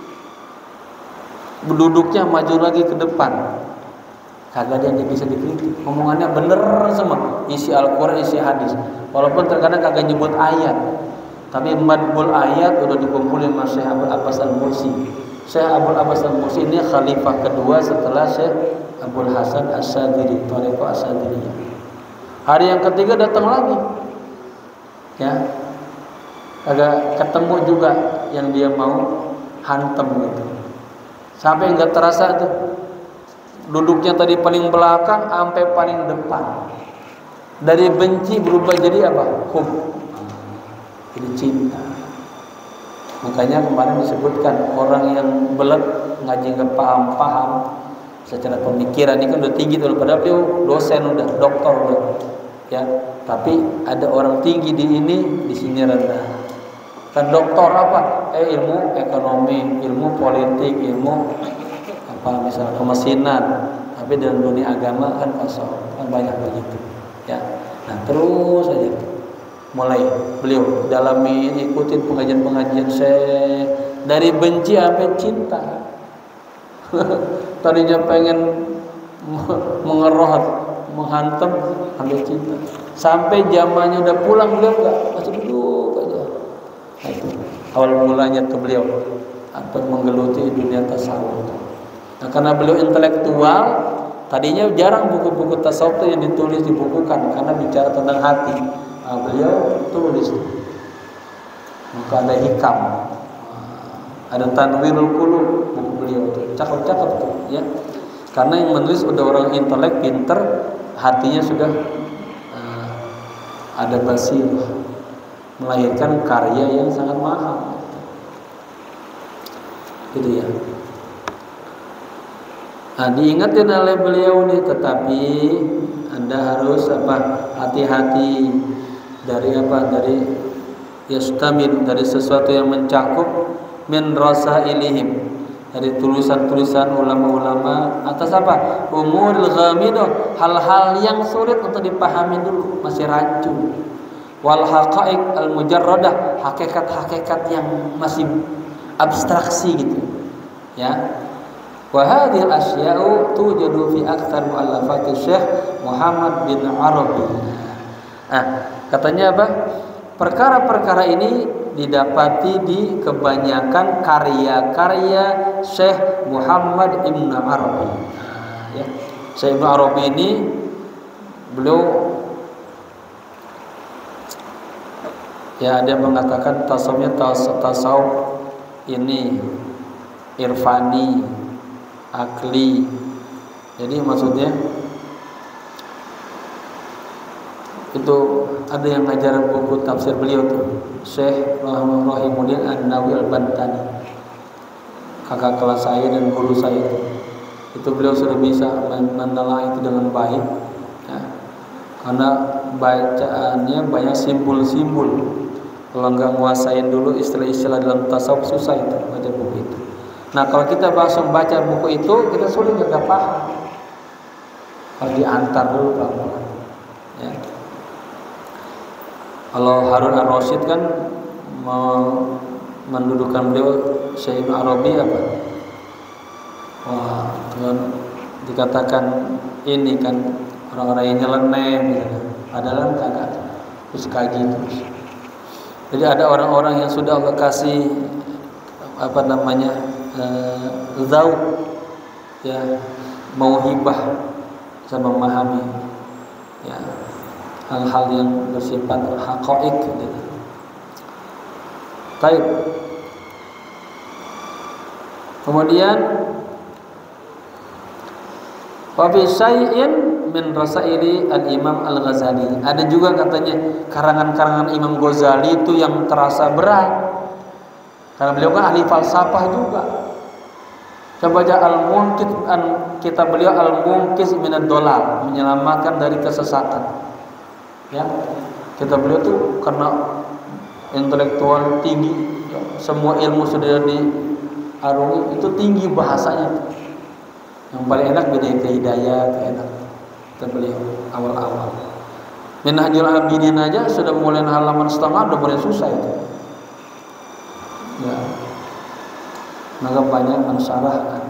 Duduknya maju lagi ke depan, kagak ada yang bisa dikritik. Omongannya bener semua, isi Al-Quran, isi hadis. Walaupun terkadang kagak nyebut ayat, tapi madbul ayat udah dikumpulin Mas Syekh Abdul Abbas Al-Mursi. Syekh Abdul Abbas Al-Mursi ini khalifah kedua setelah Syekh Abdul Hasan Asy-Syadzili, Thariqah Asy-Syadziliyah. Hari yang ketiga datang lagi, ya, agak ketemu juga yang dia mau hantem gitu. Sampai nggak terasa tuh, duduknya tadi paling belakang sampai paling depan. Dari benci berubah jadi apa? Hub, jadi cinta. Makanya kemarin disebutkan orang yang belet ngaji nggak paham-paham secara pemikiran ini kan udah tinggi tuh, padahal dia dosen udah, doktor udah, ya. Tapi ada orang tinggi di ini, di sini rendah. Kan doktor apa? Eh ilmu ekonomi, ilmu politik, ilmu apa misalnya kemesinan. Tapi dalam dunia agama kan kosong, kan banyak begitu, ya. Nah terus aja. Mulai beliau dalami, ikutin pengajian-pengajian Syekh, dari benci sampai cinta. Tadinya pengen mengerohat, menghantam, sampai cinta. Sampai zamannya udah pulang beliau enggak, masih duduk aja. Nah, itu awal mulanya tuh beliau atau menggeluti dunia tasawuf. Nah, karena beliau intelektual, tadinya jarang buku-buku tasawuf yang ditulis dibukukan karena bicara tentang hati. Nah, beliau tulis, maka ada hikam, ada tanwirul qulub, buku beliau itu cakep-cakep tuh, ya. Karena yang menulis udah orang intelek, pinter, hatinya sudah uh, ada basirah, melahirkan karya yang sangat mahal, gitu ya. Nah, diingatin oleh beliau nih, tetapi Anda harus apa? Hati-hati dari apa? Dari yastamil, dari sesuatu yang mencakup min rasailihim, dari tulisan-tulisan ulama-ulama atas apa? Umuril ghamidah, hal-hal yang sulit untuk dipahami dulu, masih rancu. Wal haqaiq al mujarradah, hakikat-hakikat yang masih abstraksi gitu, ya. Wa hadhihi al-asya'u tujadu fi aktsar mu'allafati Syekh Muhammad bin Arabi. Nah, katanya apa? Perkara-perkara ini didapati di kebanyakan karya-karya Syekh Muhammad Ibn Arabi. Ya. Syekh Ibn Arabi ini beliau, ya, ada yang mengatakan tasawufnya tasawuf ini irfani, akli. Jadi maksudnya itu ada yang ngajar buku tafsir beliau tuh, Syekh Rahimuddin An-Nawawi Al-Bantani, kakak kelas saya dan guru saya. Itu beliau sudah bisa menelaah itu dengan baik, ya. Karena bacaannya banyak simbol-simbol. Kalau nggak nguasain dulu istilah-istilah dalam tasawuf susah itu baca buku itu. Nah kalau kita langsung baca buku itu kita sulit nggak paham. Harus diantar dulu pelan-pelan, ya. Kalau Harun Ar-Rasyid kan mendudukan beliau Syekh Ibn Arabi apa? Wah, dengan dikatakan ini kan orang-orang yang nyeleneh, gitu. Padahal kagak, terus kaji terus. Jadi ada orang-orang yang sudah Allah kasih apa namanya uh, zauq, ya, mauhibah, sama memahami, ya, hal-hal yang bersifat haqaiq gitu. Baik. Kemudian wa fi syai'in min rasaili al-Imam Al-Ghazali. Ada juga katanya karangan-karangan Imam Ghazali itu yang terasa berat. Karena beliau kan ahli falsafah juga. Coba baca Al-Munqidh, kitab beliau Al-Munqidh minad dhalal, menyelamatkan dari kesesatan. Ya, kitab beliau tuh karena intelektual tinggi, ya, semua ilmu sudah diarungi, itu tinggi bahasanya. Yang paling enak bidaya hidayah, enak. Kitab beliau awal-awal. Minhajul Abidin aja sudah mulai halaman setengah udah mulai susah itu. Ya, maka banyak mensyarahkan.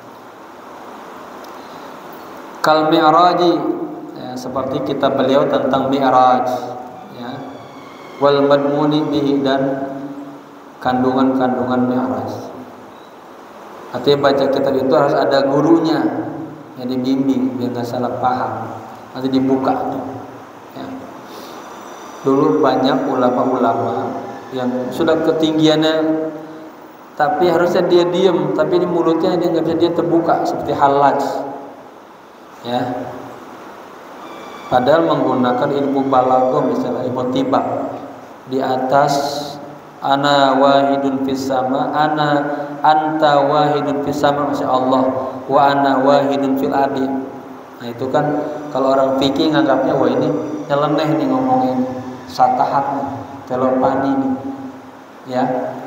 Kal Mi'raji, ya, seperti kitab beliau tentang Mi'raj, ya, wal madmuni bihi, dan kandungan-kandungan Mi'raj. Artinya baca kitab itu harus ada gurunya yang dibimbing biar nggak salah paham. Nanti dibuka tuh. Ya. Dulu banyak ulama-ulama yang sudah ketinggiannya, tapi harusnya dia diam, tapi di mulutnya dia nggak bisa, dia terbuka seperti Hallaj. Ya. Padahal menggunakan ilmu balaghah misalnya ilmu tibak di atas ana wahidun fis sama, ana anta wahidun fis sama, masya Allah, wa ana wahidun fil ardi. Nah itu kan kalau orang fikih nganggapnya wah ini nyeleneh nih ngomongin satahat nih, telopani nih, ya.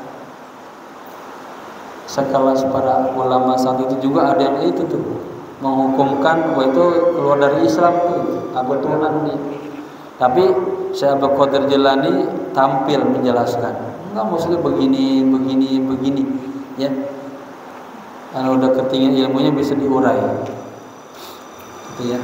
Sekelas para ulama saat itu juga ada yang itu tuh menghukumkan wah itu keluar dari Islam tuh, Abu Tuhan nih. Tapi Syekh Abdul Qadir Jilani tampil menjelaskan, enggak maksudnya begini, begini, begini, ya. Kalau udah ketinggian ilmunya bisa diurai, gitu ya.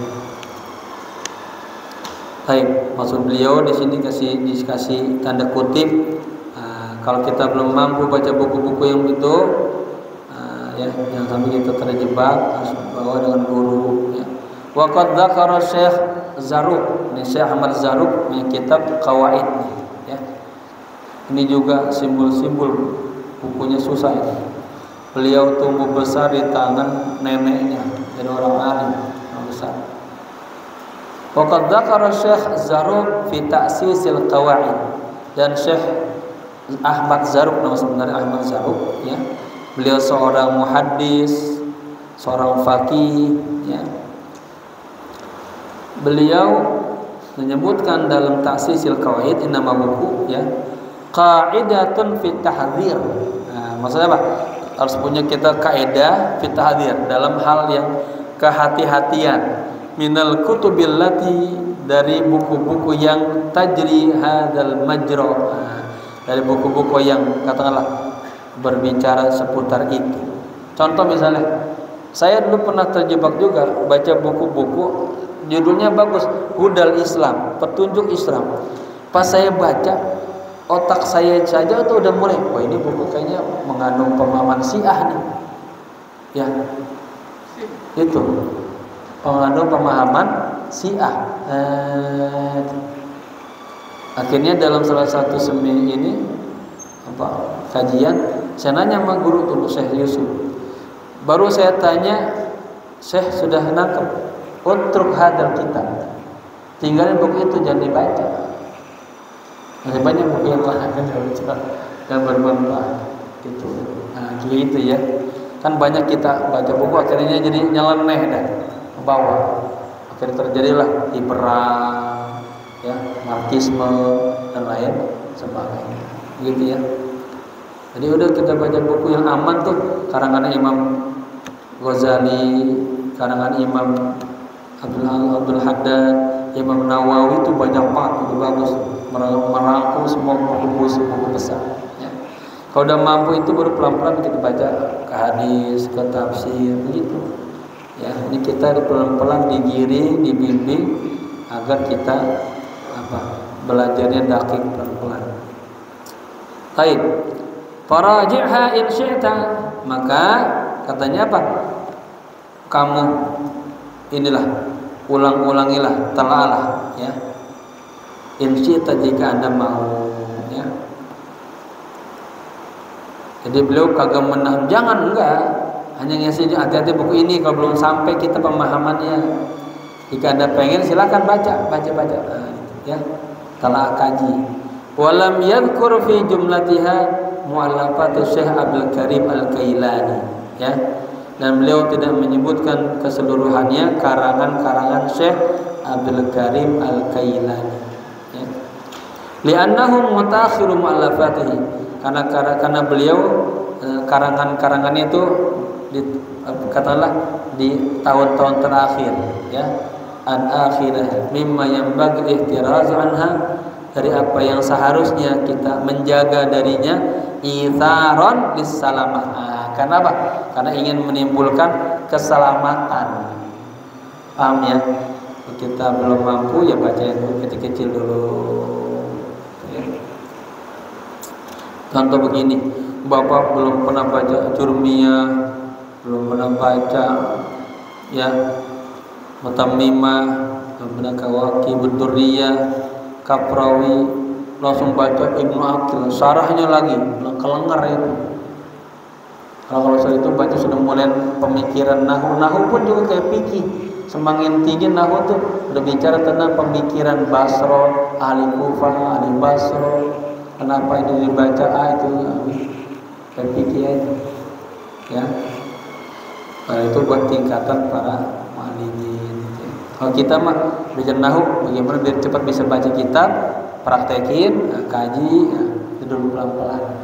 Baik, maksud beliau di sini kasih dikasih tanda kutip. Nah, kalau kita belum mampu baca buku-buku yang itu, nah, ya jangan sampai kita terjebak, harus bawa dengan guru. Ya. Wa qad dzakara Syekh Zarruq, ini Syekh Ahmad Zarruq punya kitab Qawaid, ya. Ini juga simbol-simbol, bukunya susah ya. Beliau tumbuh besar di tangan neneknya, dari orang alim, orang besar. Wa qad dzakara Syekh Zarruq fi ta'sisil qawaid, dan Syekh Ahmad Zarruq, nama sebenarnya Ahmad Zarruq, ya. Beliau seorang muhaddis, seorang faqih, ya. Beliau menyebutkan dalam Ta'sisil Qawaid, ini nama buku, ya, qa'idatun fit tahdhir. Nah, maksudnya apa? Harus punya kita kaidah fit tahdhir dalam hal yang kehati-hatian. Minal kutubil lati, dari buku-buku yang tajri hadzal majra. Nah, dari buku-buku yang katakanlah berbicara seputar itu. Contoh misalnya, saya dulu pernah terjebak juga baca buku-buku judulnya bagus, Hudal Islam, petunjuk Islam. Pas saya baca, otak saya saja tuh udah mulai, wah ini buku kayaknya mengandung pemahaman Syiah nih, ya. Itu mengandung pemahaman Syiah. Eh, akhirnya dalam salah satu semi ini apa kajian, saya nanya sama guru dulu, Syekh Yusuf. Baru saya tanya, Syekh sudah nangkep. Utruk hadal kitab, tinggalin buku itu, jangan dibaca. Masih banyak buku yang lain yang bermanfaat, gitu. Nah, gitu ya. Kan banyak kita baca buku akhirnya jadi nyeleneh dah ke bawah. Akhirnya terjadilah di perang, ya, marxisme dan lain sebagainya, gitu ya. Jadi udah kita baca buku yang aman tuh, karangan Imam Ghazali, karangan Imam Abdul Abdul Haddad, Imam Nawawi itu banyak banget, itu bagus, merangkum semua buku-buku buku besar. Ya. Kalau udah mampu itu baru pelan-pelan kita baca ke hadis, ke tafsir, begitu. Ya, ini kita pelan-pelan digiring, dibimbing agar kita apa belajarnya dakik pelan-pelan. Baik, faraji'ha in syi'ta, maka katanya apa? Kamu inilah, ulang-ulangilah, telaalah, ya. Insyi'ta, jika Anda mau, ya. Jadi beliau kagak menahan, jangan, enggak, hanya ngasih hati-hati buku ini kalau belum sampai kita pemahamannya. Jika Anda pengen silakan baca, baca-baca, nah, ya, telaah kaji. Walam yadhkur fi jumlatiha mu'allafatu Syekh Abdul Karim Al-Kailani, ya. Dan beliau tidak menyebutkan keseluruhannya karangan-karangan Syekh Abdul Karim Al-Kailani, ya. Li'annahum mutakhiru mu'allafatihi, karena karena beliau karangan-karangannya itu di, katakanlah di tahun-tahun terakhir, ya, an akhirah mimma yanbaghi ihtiraz anha, dari apa yang seharusnya kita menjaga darinya, itharon lissalamah. Nah, karena apa? Karena ingin menimbulkan keselamatan. Paham ya? Kita belum mampu ya baca yang kecil-kecil dulu, ya. Contoh begini, Bapak belum pernah baca Jurmiyah, belum pernah baca ya Mutammimah, belum pernah Kawaki, Burduriyah, Kaprawi, langsung baca Ibnu Aqil, syarahnya lagi, kelengar itu. Kalau kalau soal itu baca sudah mulai pemikiran nahu, nahu pun juga kayak fikih. Semakin tinggi nahu tuh udah bicara tentang pemikiran Basro, ahli Kufah, ahli Basro. Kenapa ini dibaca ah itu kayak fikih aja. Ya. Kalau itu buat tingkatan para muallimin. Kalau kita mah belajar nahu, bagaimana biar cepat bisa baca kitab, praktekin, kaji, ya, duduk pelan-pelan.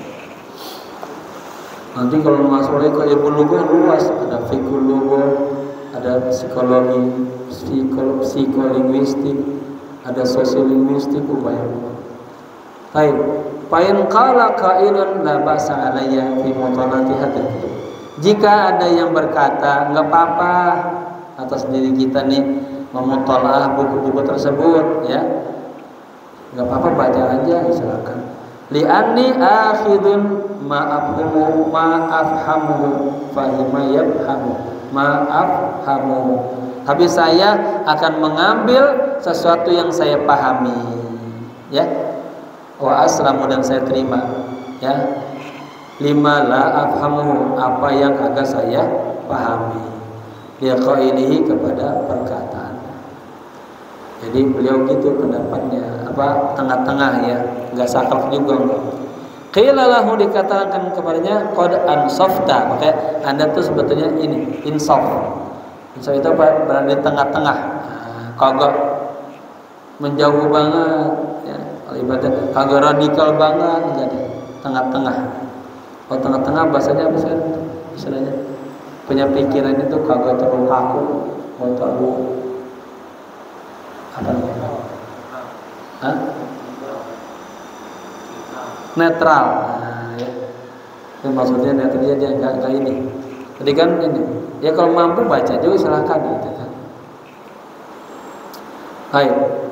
Nanti kalau masuk lagi ke ilmu lugah luas, ada fikih lugah, ada psikologi, psikologi, psikolinguistik, ada sosiolinguistik, banyak. Baik, pain qala qailun la ba'sa alayya fi mutalati hadhihi. Jika ada yang berkata, enggak apa-apa atas diri kita nih memutalaah buku-buku tersebut, ya. Enggak apa-apa baca aja, silakan. Li'anni akhidun ma'afhamu ma'afhamu fahima yafhamu ma'afhamu. Tapi saya akan mengambil sesuatu yang saya pahami, ya. Wa aslamu, dan saya terima, ya. Lima la afhamu, apa yang agak saya pahami. Dia qailihi, kepada perkataan. Jadi beliau gitu pendapatnya, apa tengah-tengah ya, enggak sakal juga enggak. Qila lahu, dikatakan kepadanya qad ansafta, makanya Anda tuh sebetulnya ini insaf. Insaf itu apa? Berada di tengah-tengah. Nah, kagak menjauh banget ya, ibadah kagak radikal banget, enggak ada. Tengah-tengah. Oh, tengah-tengah bahasanya apa sih? Istilahnya punya pikiran itu kagak terlalu kaku, mau terlalu apa namanya? Hah? Netral. Nah, ya. Itu maksudnya netral, dia dia enggak kayak ini. Tadi kan ini. Ya kalau mampu baca juga silakan gitu kan. Hai.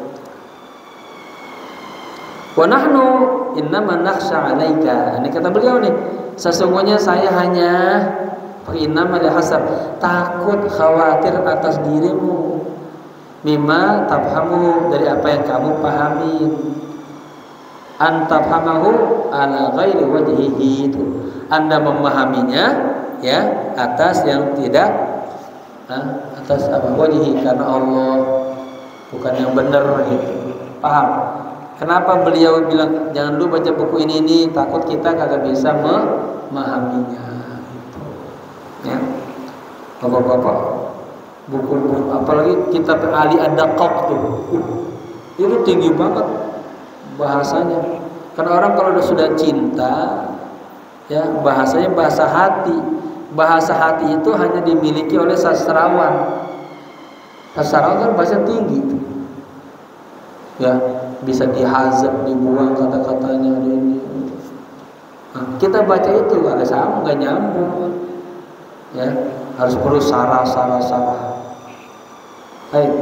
Wa nahnu innama nakhsha 'alaika. Ini kata beliau nih, sesungguhnya saya hanya innama hasab, takut khawatir atas dirimu, mimma tafhamu, dari apa yang kamu pahami, antafhamahu ala ghairi wajhihi, itu Anda memahaminya ya atas yang tidak nah, atas apa wajhi, karena Allah, bukan yang benar gitu. Paham? Kenapa beliau bilang jangan dulu baca buku ini ini, takut kita kagak bisa memahaminya gitu. Ya. Bapak-bapak, buku-buku apalagi kitab Ali Ad-Daqqaq tuh. Itu tinggi banget bahasanya. Karena orang kalau sudah cinta ya, bahasanya bahasa hati. Bahasa hati itu hanya dimiliki oleh sastrawan. Sastrawan kan bahasa tinggi tuh. Ya, bisa dihazab, dibuang kata-katanya ini. Nah, kita baca itu agak sama, nggak nyambung. Ya, harus perlu sarah, sarah, sarah. Baik.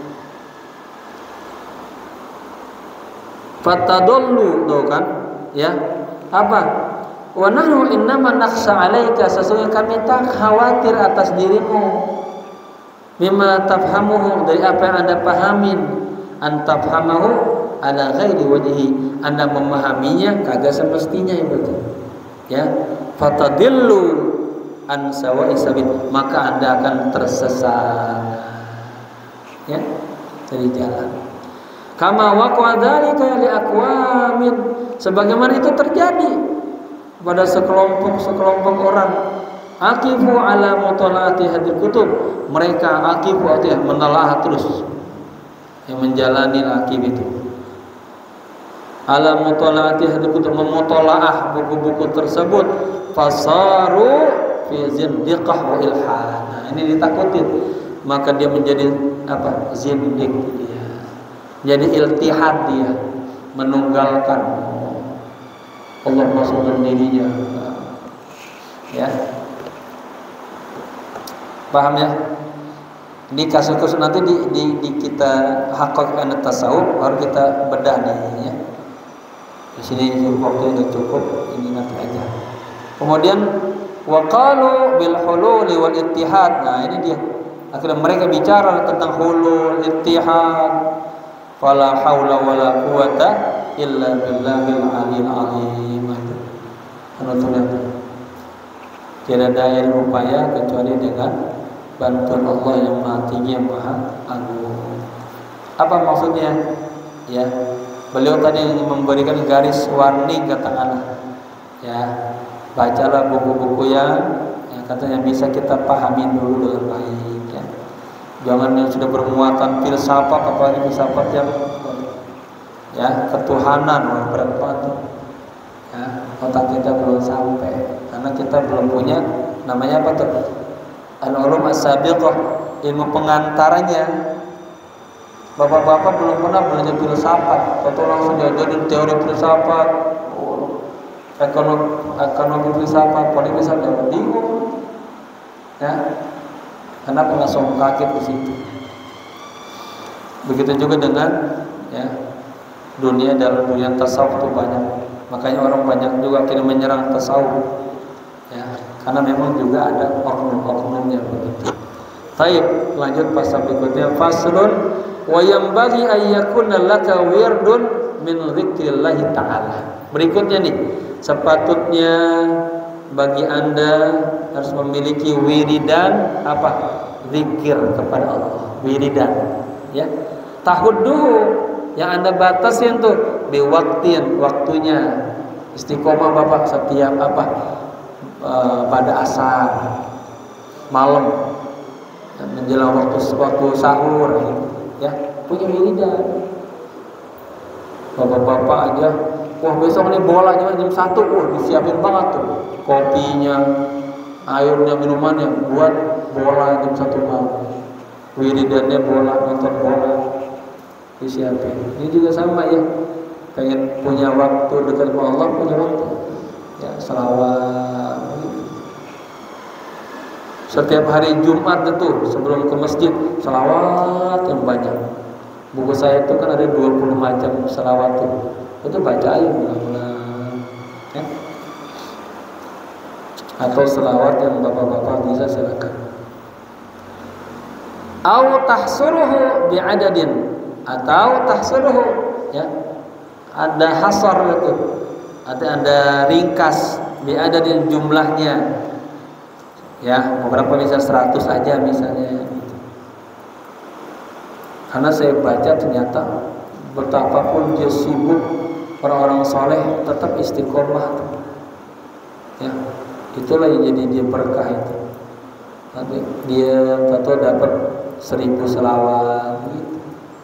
Fatadullu, tuh kan? Ya, apa? Wa nahnu innama nakhsha 'alaika, sesungguhnya kami tak khawatir atas dirimu, mimma tafhamuhu, dari apa yang Anda pahamin, antafhamahu ala ghairi wajhi, Anda memahaminya kagak semestinya itu. Ya, fatadillu an sawa'i sabil, maka Anda akan tersesat ya dari jalan. Kama waqa'a dzalika li aqwamin, sebagaimana itu terjadi pada sekelompok-sekelompok orang. Aqifu ala mutalaati hadil kutub, mereka aqifu artinya menelaah terus, yang menjalani akib itu. Ala mutalaati hadil kutub, memutalaah buku-buku tersebut, fasaru fi zindiqah wa ilhad. Nah, ini ditakutin, maka dia menjadi apa? Zindiq dia. Jadi iltihad dia, menunggalkan Allah masukkan dirinya. Ya. Paham ya? Ini kasus-kasus nanti di, di, di kita hakikat tasawuf baru kita bedah nih ya. Di sini waktu udah cukup, ini nanti aja. Kemudian Wa qalu bil hululi wal ittihad. Nah, ini dia. Akhirnya mereka bicara tentang hulul, ittihad. Fala haula wala quwata illa billahil aliyil azim. Penuturan. Tidak ada daya dan upaya kecuali dengan bantuan Allah yang Maha Tinggi, yang Maha Agung. Apa maksudnya? Ya, beliau tadi memberikan garis warning, katakanlah. Ya, bacalah buku-buku yang, yang katanya bisa kita pahami dulu dengan baik. Ya. Jangan yang sudah bermuatan filsafat, apalagi filsafat yang ya ketuhanan, orang berat banget. Ya, otak kita belum sampai karena kita belum punya namanya apa tuh? Al-ulum as-sabiqah, ilmu pengantaranya. Bapak-bapak belum pernah belajar filsafat, atau langsung diajarin teori filsafat, ekonomi, ekonomi filsafat, politik filsafat, bingung. Ya, kenapa langsung kaget di situ? Begitu juga dengan ya dunia, dalam dunia tasawuf itu banyak. Makanya orang banyak juga akhirnya menyerang tasawuf. Ya, karena memang juga ada oknum-oknumnya begitu. Baik, lanjut pasal berikutnya, faslun wa yanbaghi ay yakuna laka wirdun min dzikrillah taala. Berikutnya nih, sepatutnya bagi Anda harus memiliki wiridan apa? Zikir kepada Allah. Wiridan, ya. Tahuddu yang Anda batasin tuh di waktin, waktunya. Istiqomah Bapak setiap apa? E, pada asar, malam, menjelang waktu waktu sahur, ya, punya wiridan. Bapak-bapak aja, wah besok nih bola jam satu, wah disiapin banget tuh kopinya, airnya, minumannya buat bola jam satu malam. Wiridannya bola, nonton bola disiapin. Ini juga sama ya, pengen punya waktu dekat dengan Allah, punya waktu ya selawat. Setiap hari Jumat itu sebelum ke masjid selawat yang banyak. Buku saya itu kan ada dua puluh macam selawat itu. Itu baca aja ulang-ulang ya. Atau selawat yang bapak-bapak bisa silakan. Au tahsuruhu bi'adadin, atau tahsuruhu ya. Ada hasar itu. Ada ada ringkas bi'adadin jumlahnya. Ya, beberapa bisa seratus aja misalnya. Karena saya baca ternyata betapapun dia sibuk, orang-orang soleh tetap istiqomah. Ya, itulah yang jadi dia berkah itu. Nanti dia tahu dapat seribu selawat, gitu.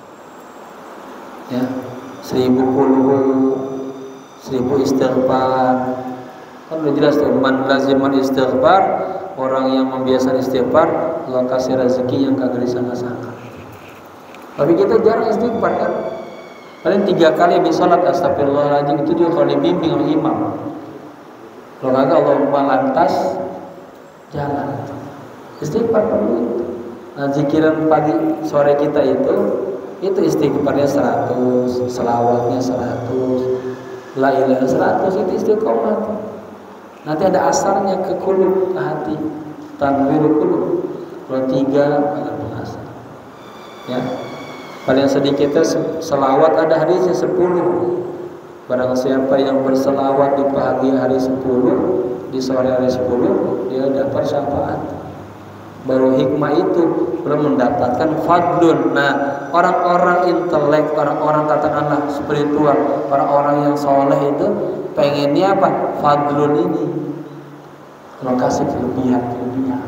Ya, seribu puluh, seribu istighfar. Kan udah jelas tuh, man laziman istighfar, orang yang membiasakan istighfar, Allah kasih rezeki yang kagak disangka-sangka. Tapi kita jarang istighfar kan. Paling tiga kali habis sholat astagfirullahaladzim, itu juga kalau dibimbing oleh imam. Kalau kagak Allahumma lantas jalan. Istighfar perlu itu. Nah, zikiran pagi sore kita itu itu istighfarnya seratus, selawatnya seratus, la ilaha seratus, itu istiqomah. Nanti ada asarnya ke kulub, ke hati, tanwirul kulub. Kalau tiga akan asar. Ya, paling sedikitnya selawat ada hadisnya sepuluh. Barang siapa yang berselawat di pagi hari sepuluh, di sore hari sepuluh, dia dapat syafaat. Baru hikmah itu belum mendapatkan fadlun. Nah, orang-orang intelek, orang-orang katakanlah spiritual, orang-orang yang soleh itu pengennya apa? Fadlun ini. Kalau kasih kelebihan-kelebihan.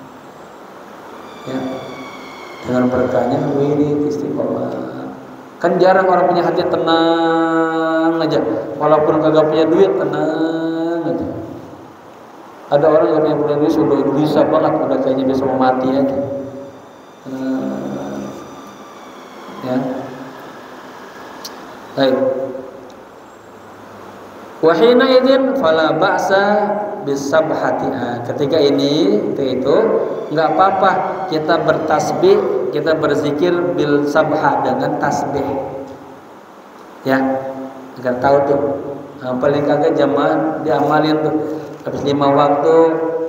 Ya. Dengan berkahnya wirid istiqomah. Kan jarang orang punya hati tenang aja. Walaupun kagak punya duit, tenang aja. Ada orang yang punya duit sudah bisa banget, udah kayaknya bisa mau mati aja. Tenang. Ya. Baik. Wahina idzin fala ba'sa bisabhati. Ketika ini, ketika itu enggak apa-apa kita bertasbih, kita berzikir bil sabha dengan tasbih. Ya, agar tahu tuh. Nah, paling kagak jamaah diamalin tuh. Habis lima waktu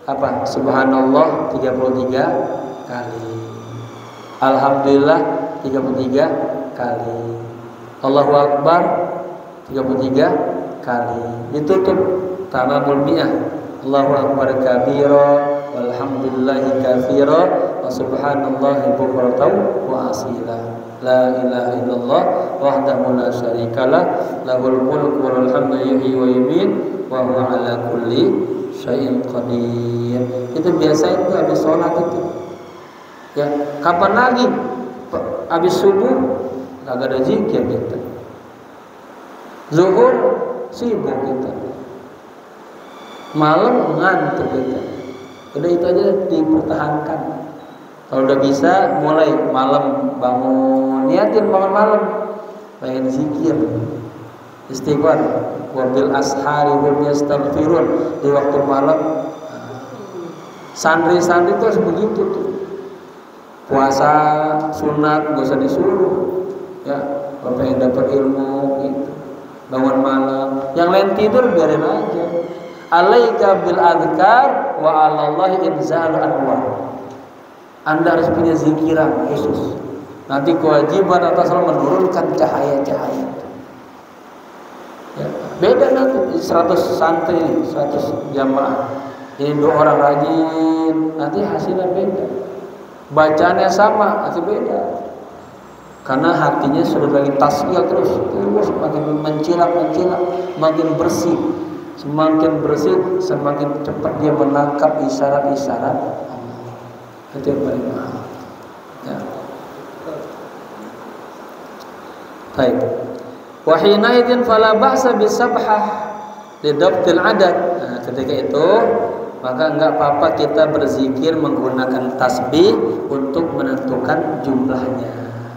apa? Subhanallah tiga puluh tiga kali. Alhamdulillah tiga puluh tiga kali. Allahu Akbar tiga puluh tiga kali. Ditutup tamamul mi'ah. Allahu Akbar kabira walhamdulillahi katsira wa subhanallahi bukratan wa asila. La ilaha illallah wahdahu la syarikalah lahul mulku wal hamdu yuhyi wa yumiit wa huwa ala kulli syai'in qadir. Itu biasa itu habis sholat itu. Ya, kapan lagi? Habis subuh enggak ada zikir kita. Zuhur sibuk kita. Malam ngantuk kita. Udah itu aja dipertahankan. Kalau udah bisa mulai malam bangun, niatin bangun malam pengen zikir, istighfar, wabil ashari hum yastaghfirun, di waktu malam. Santri-santri itu harus begitu tuh. Puasa sunat gak usah disuruh, ya. Kalau pengen dapat ilmu gitu, bangun malam. Yang lain tidur biarin aja. Alaika bil adhkar wa 'alallahi inzalu anwar. Anda harus punya zikiran khusus. Nanti kewajiban atas Allah menurunkan cahaya-cahaya. Ya, beda nanti seratus santri, seratus jamaah. Ini dua orang rajin, nanti hasilnya beda. Bacaannya sama, nanti beda. Karena hatinya sudah lagi tasbih terus, terus makin mencilak-mencilak, makin bersih. Semakin bersih, semakin cepat dia menangkap isyarat-isyarat. Itu yang paling mahal. Ya. Baik. Wa hina idzin fala ba'sa bisabhah lidabtil adad. Nah, ketika itu maka enggak apa-apa kita berzikir menggunakan tasbih untuk menentukan jumlahnya.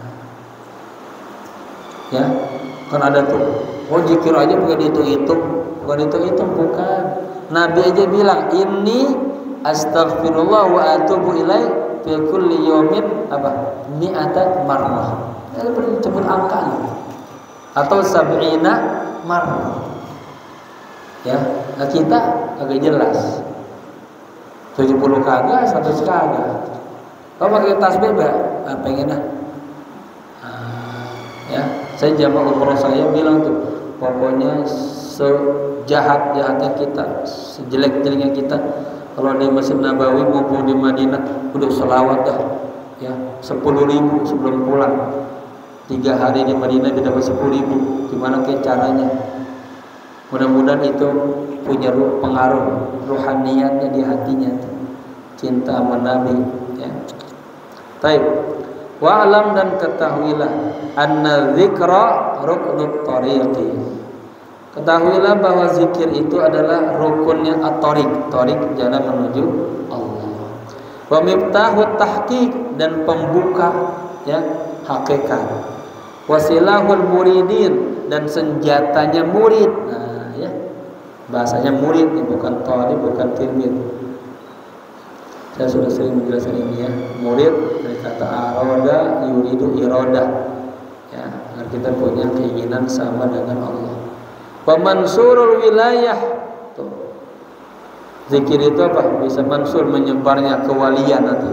Ya, kan ada tuh. Oh, zikir aja bukan dihitung-hitung, bukan dihitung-hitung bukan. Nabi aja bilang, "Inni astaghfirullah wa atubu ilaih fi kulli yawmin apa? mi'ata marrah." Itu disebut angka atau sab'ina marrah. Ya, nah kita agak jelas. tujuh puluh kagak, seratus kagak. Kalau pakai tasbih enggak? Ah, pengen ah. Ah, ya, saya jamaah umroh saya bilang tuh, pokoknya sejahat-jahatnya kita, sejelek-jeleknya kita, kalau di Masjid Nabawi maupun di Madinah udah selawat dah, ya sepuluh ribu sebelum pulang. Tiga hari di Madinah dia dapat sepuluh ribu. Gimana ke caranya? Mudah-mudahan itu punya ruh pengaruh rohaniatnya di hatinya, cinta sama Nabi. Ya. Taib. Wa alam dan ketahuilah anna dzikra ruknut thariqi. Ketahuilah bahwa zikir itu adalah rukunnya at-thariq, thariq jalan menuju Allah. Wa miftahut tahqiq dan pembuka ya hakikat. Wasilahul muridin dan senjatanya murid. Nah, ya. Bahasanya murid bukan talib, bukan tilmid. Saya sudah sering menjelaskan ini ya. Murid dari kata aroda yuridu iroda. Ya, agar kita punya keinginan sama dengan Allah. Wa mansurul wilayah. Tuh. Zikir itu apa? Bisa mansur menyebarnya kewalian nanti.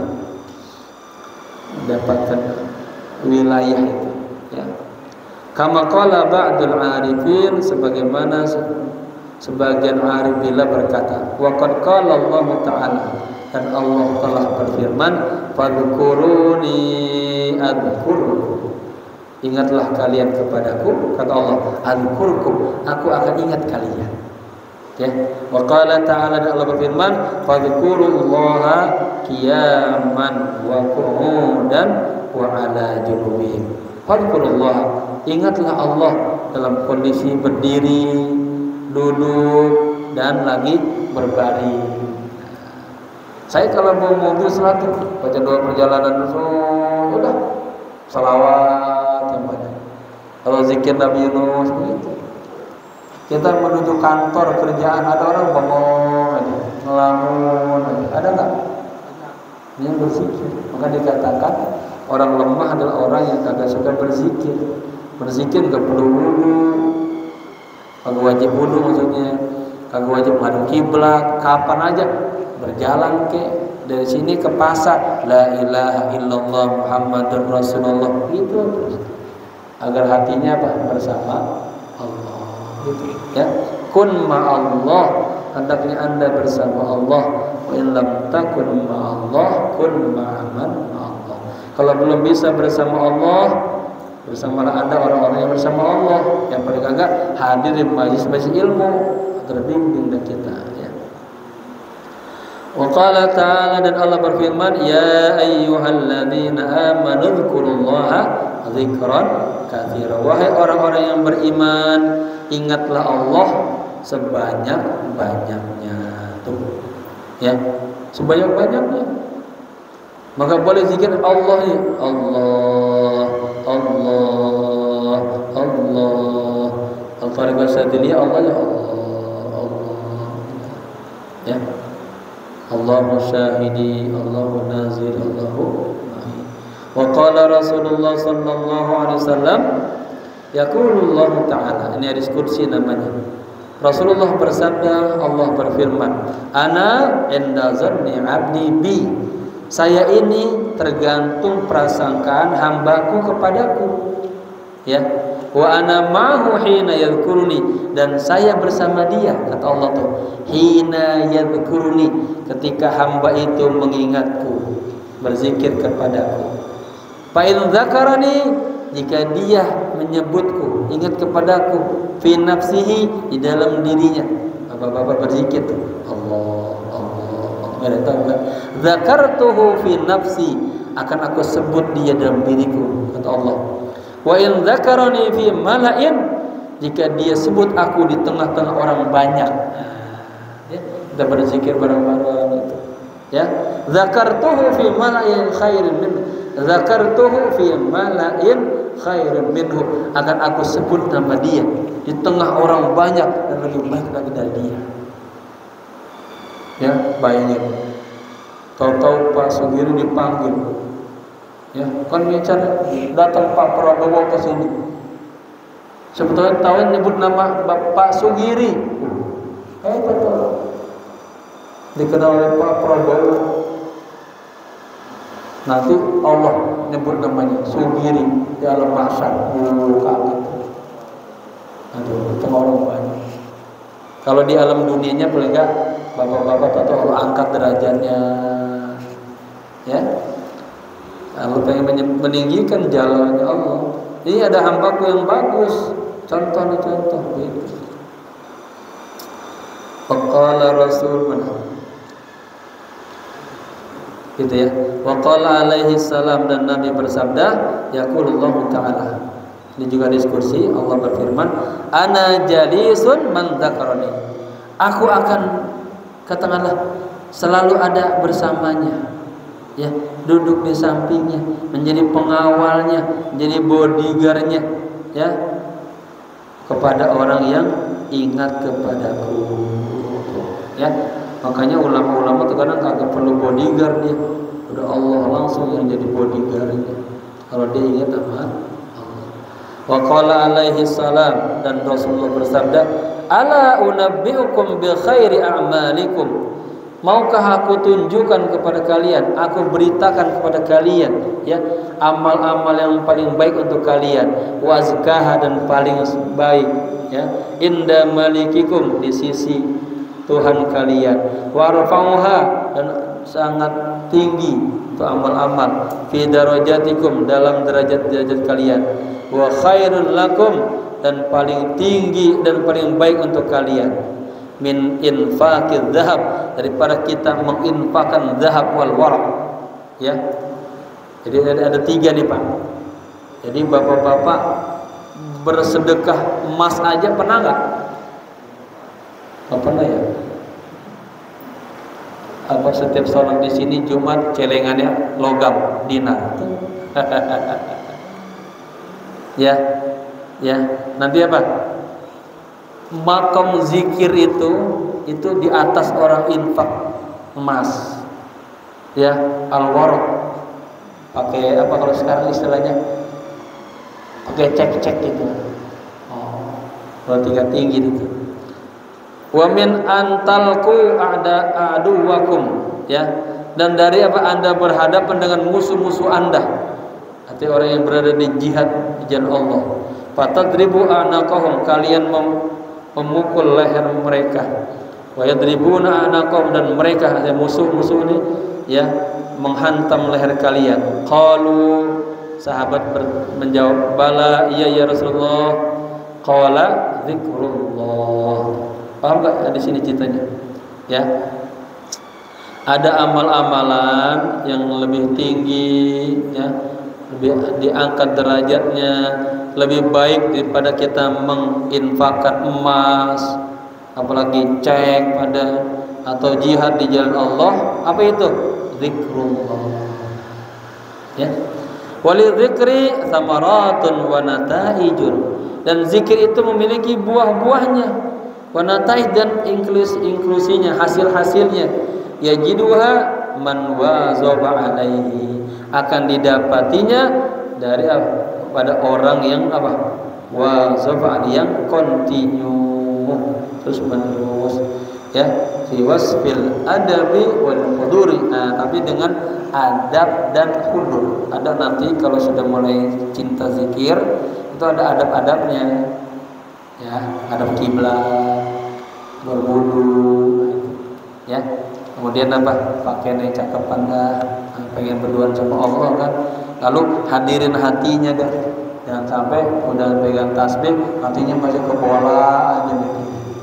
Dapatkan wilayah itu. Ya. Kama qala ba'dul arifin, sebagaimana sebagian arif bila berkata, wa qad qala Allah Ta'ala, dan Allah telah berfirman, fadhkuruni adhkurkum. Ingatlah kalian kepadaku, kata Allah, adhkurkum, aku akan ingat kalian. Ya. Wa qala ta'ala, dan Allah berfirman, fadhkurullaha qiyaman wa qu'udan wa 'ala junubihim. Fadhkurullah, ingatlah Allah dalam kondisi berdiri, duduk, dan lagi berbaring. Saya kalau bawa mobil selalu baca doa perjalanan dulu, udah salawat yang banyak. Kalau zikir Nabi Yunus begitu. Kita menuju kantor kerjaan, ada orang bengong aja, ngelamun aja. Ada nggak? Ini berzikir. Maka dikatakan orang lemah adalah orang yang kagak suka berzikir. Berzikir nggak perlu wudu, kagak wajib wudu maksudnya, kagak wajib menghadap kiblat, kapan aja berjalan ke dari sini ke pasar, la ilaha illallah Muhammadur Rasulullah, gitu terus. Agar hatinya apa? Bersama Allah, gitu ya. Kun ma'allah, hendaknya Anda bersama Allah. Wa in lam takun ma'allah kun ma'aman ma'allah. Kalau belum bisa bersama Allah, bersamalah Anda orang-orang yang bersama Allah, yang paling agak hadir di majelis-majelis ilmu, terbimbing dan kita ya. Wa qala ta'ala, dan Allah berfirman, ya ayyuhalladzina amanu dzkurullaha dzikran katsira. Wahai orang-orang yang beriman, ingatlah Allah sebanyak-banyaknya. Tuh ya, sebanyak-banyaknya. Maka boleh zikir Allah ya. Allah, Allah, Allah. Al-Tariqah Syadziliyah Allah ya Allah, Allah. Ya. Allahu syahidi, Allahu nazir, Allahu mahi. Wa qala Rasulullah sallallahu alaihi wasallam, yaqulullah ta'ala, ini hadis qudsi namanya. Rasulullah bersabda, Allah berfirman, ana inda zanni 'abdi bi. Saya ini tergantung prasangkaan hambaku kepadaku. Ya. Wa ana ma'hu hina yadhkuruni, dan saya bersama dia, kata Allah tuh, hina yadhkuruni, ketika hamba itu mengingatku, berzikir kepadaku. Fa in dzakarani, jika dia menyebutku, ingat kepadaku, fi nafsihi, di dalam dirinya. Bapak-bapak berzikir tuh, Allah, Allah, Allah. Tahu kan? Dzakartuhu fi nafsi, akan aku sebut dia dalam diriku, kata Allah. Wa in dzakarani fi mala'in, jika dia sebut aku di tengah-tengah orang banyak. Ya, kita berzikir bareng-bareng itu. Ya, dzakartuhu fi mala'in khairin min dzakartuhu fi mala'in khairin minhu, akan aku sebut nama dia di tengah orang banyak dan lebih baik lagi dari dia. Ya, bayangin. Tahu-tahu Pak Sugiri dipanggil. Ya, kan bicara datang Pak Prabowo ke sini. Sebetulnya tahu nyebut nama Bapak Sugiri. Eh betul. Dikenal oleh Pak Prabowo. Nanti Allah nyebut namanya Sugiri di alam mahsyar. Oh, kaget. Aduh, itu orang banyak. Kalau di alam dunianya paling enggak bapak-bapak atau Allah angkat derajatnya. Ya. Allah pengen meninggikan jalannya Allah. Ini ada hambaku yang bagus. Contoh nih contoh gitu. Faqala Rasul mana? Gitu ya. Waqala alaihi salam, dan Nabi bersabda, yaqulullahu ta'ala. Ini juga diskusi, Allah berfirman, ana jalisun man dzakarani. Aku akan, katakanlah, selalu ada bersamanya. Ya, duduk di sampingnya, menjadi pengawalnya, menjadi bodyguardnya, ya, kepada orang yang ingat kepadaku. Ya, makanya ulama-ulama terkadang kagak perlu bodyguard dia, udah Allah langsung yang jadi bodyguardnya. Kalau dia ingat sama Allah. Wa qala alaihi salam, dan Rasulullah bersabda, ala unabbiukum bi khairi a'malikum. Maukah aku tunjukkan kepada kalian, aku beritakan kepada kalian, ya, amal-amal yang paling baik untuk kalian, wazkaha, dan paling baik, ya, inda malikikum, di sisi Tuhan kalian, warfa'uha, dan sangat tinggi itu amal-amal, fi darajatikum, dalam derajat-derajat kalian, wa khairul lakum, dan paling tinggi dan paling baik untuk kalian, min infaqid zahab, daripada kita menginfakkan zahab wal warak. Ya, jadi ada, ada tiga nih Pak. Jadi bapak-bapak bersedekah emas aja pernah nggak? Nggak pernah ya? Apa setiap sholat di sini Jumat celengannya logam dinar? Ya, ya. Nanti apa? Makam zikir itu itu di atas orang infak emas, ya, al-waraq, pakai apa kalau sekarang istilahnya, pakai cek-cek gitu. Oh, kalau tingkat tinggi itu Wa min antalku a'da aduwakum, ya, dan dari apa Anda berhadapan dengan musuh-musuh Anda, arti orang yang berada di jihad di jalan Allah. Fatadribu a'naqahum, kalian mem memukul leher mereka. Wa yadribuna a'naqahum, dan mereka musuh-musuh ini ya menghantam leher kalian. Qalu, sahabat menjawab, bala iya ya Rasulullah. Qala zikrullah. Paham gak di sini ceritanya? Ya, ada amal-amalan yang lebih tinggi, ya, lebih diangkat derajatnya, lebih baik daripada kita menginfakkan emas, apalagi cek pada atau jihad di jalan Allah. Apa itu? Zikrullah. Ya. Walidzikri samaratun wa nataijun, dan zikir itu memiliki buah-buahnya. Wanatai, dan inklus inklusinya, hasil-hasilnya. Yajiduha man wazaba alaihi, akan didapatinya dari apa? Pada orang yang apa? Wazaba, yang continue, terus menerus, ya. Fi wasfil adabi wal huduri, nah, tapi dengan adab dan hudur. Ada nanti kalau sudah mulai cinta zikir itu ada adab-adabnya. Ya, hadap kiblat, berwudu, ya. Kemudian apa? Pakaian yang cakep anda, pengen berduaan sama Allah kan. Lalu hadirin hatinya kan. Jangan sampai udah pegang tasbih, hatinya masih ke bola aja gitu.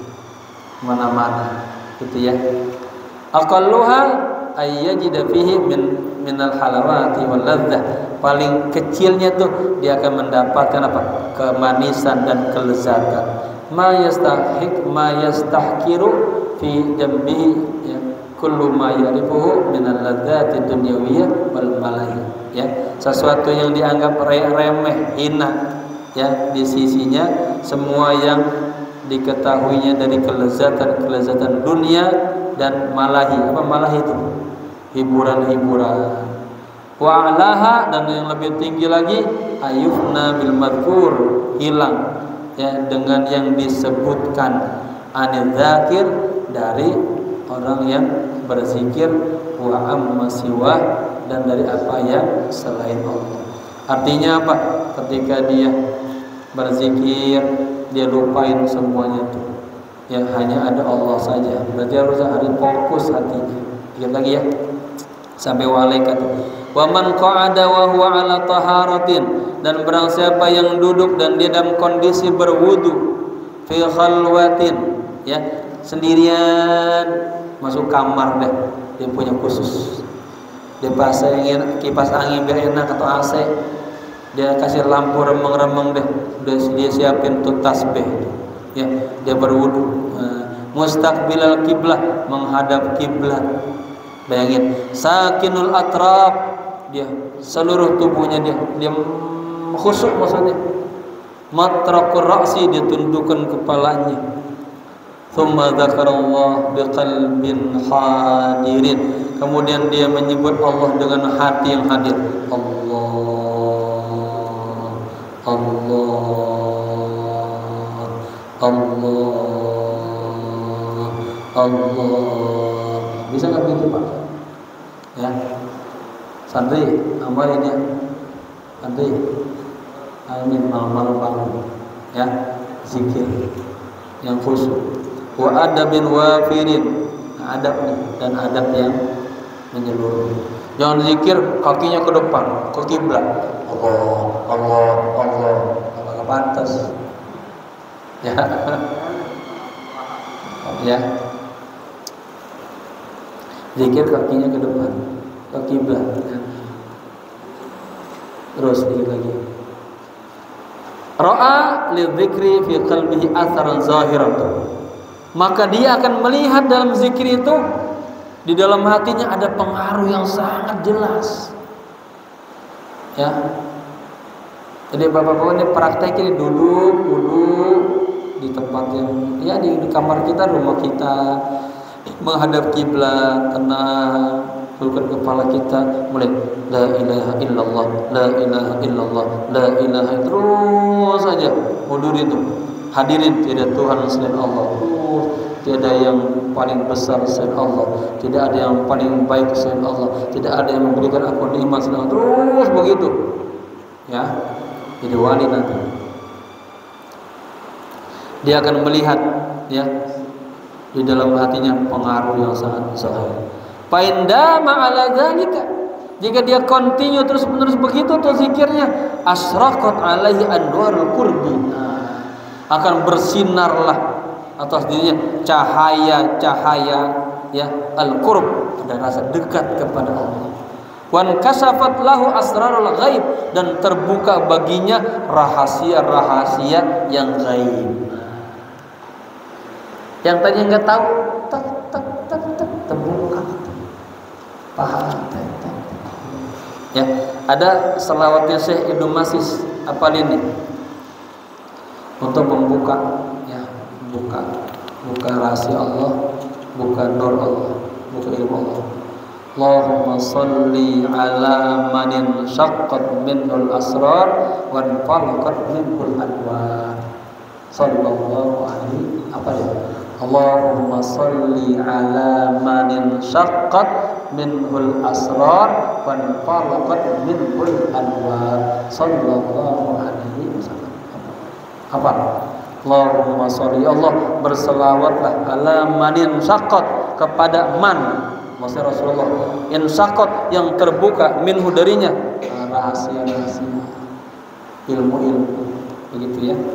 Mana-mana, gitu ya. Aqalluha ayyajida fihi min minal halawati wal ladzah. Paling kecilnya tuh dia akan mendapatkan apa? Kemanisan dan kelezatan. Ma yastahiq ma yastahkiru fi jambihi, ya, kullu ma yarifuhu minal ladzati dunyawiyah wal malahi, ya. Sesuatu yang dianggap remeh, hina, ya, di sisinya semua yang diketahuinya dari kelezatan-kelezatan dunia dan malahi. Apa malahi itu? Hiburan-hiburan. Wa alaha, dan yang lebih tinggi lagi, ayufna bil madhkur, hilang, ya, dengan yang disebutkan, anil dzakir, dari orang yang berzikir, wa amma siwa, dan dari apa yang selain Allah. Artinya apa? Ketika dia berzikir, dia lupain semuanya itu, ya, hanya ada Allah saja. Berarti harus hari fokus hatinya. Ingat lagi ya, sampai walaikat. Wa man qa'ada wa huwa ala taharatin, dan barang siapa yang duduk dan dia dalam kondisi berwudu, fi khalwatin, ya, sendirian, masuk kamar deh, dia punya khusus, dia pasangin kipas angin biar enak atau A C, dia kasih lampu remeng-remeng deh, udah dia siapin tuh tasbih, ya, dia berwudu, mustaqbilal kiblah, menghadap kiblat. Bayangin, sakinul atraf, dia seluruh tubuhnya dia dia khusyuk, maksudnya matraqur ra'si, dia tundukkan kepalanya. Tsumma dzakarallah biqalbin hadirin, kemudian dia menyebut Allah dengan hati yang hadir. Allah, Allah, Allah, Allah. Bisa nggak begitu Pak? Ya, santri amalin ya, santri, amin, malam-malam bangun, ya, zikir yang khusyuk. Wa adabin wafirin, adab dan adab yang menyeluruh. Jangan zikir kakinya ke depan, ke kiblat. Allah, Allah, Allah, nggak pantas. Ya, ya. Zikir kakinya ke depan, ke kiblat. Ya. Terus dikit lagi. Ra'a lidzikri fi qalbihi atharan zahiran, maka dia akan melihat dalam zikir itu, di dalam hatinya ada pengaruh yang sangat jelas, ya. Jadi bapak-bapak ini praktekin, duduk duduk di tempat yang, ya, di, di kamar kita, rumah kita, menghadap kiblat, tenang, tundukkan kepala kita, mulai la ilaha illallah, la ilaha illallah, la ilaha, terus saja hudur itu, hadirin tidak Tuhan selain Allah, terus Tiada yang paling besar selain Allah, tidak ada yang paling baik selain Allah, tidak ada yang memberikan aku nikmat selain Allah. Terus begitu, ya, jadi wali nanti. Dia akan melihat, ya, di dalam hatinya pengaruh yang sangat besar. Fa inda ma'ala dzalika, jika dia continue terus menerus begitu tuh zikirnya, asraqat alaihi anwarul qurbi, akan bersinarlah atas dirinya cahaya-cahaya, ya, al-qurb, ada rasa dekat kepada Allah. Wan kasafat lahu asrarul ghaib, dan terbuka baginya rahasia-rahasia yang gaib. Yang tadi enggak tahu, tak tak tak tak terbuka. Paham? Ya, ada selawatnya Syekh Ibnu Masis apa ini? Untuk membuka, ya, buka buka rahasia Allah, buka nur Allah, buka ilmu Allah. Allahumma salli ala manin syaqqat minhul asrar wan falaqat minhul anwar. Sallallahu alaihi apa ya? Allahumma salli ala manin syaqqat minhul asrar wan falaqat minhul anwar. Sallallahu alaihi wasallam. Apa? Allahumma sholli, Allah berselawatlah ala manin syaqqat, kepada man, maksudnya Rasulullah, in syaqqat, yang terbuka, minhu darinya, rahasia-rahasia, ilmu-ilmu, begitu ya.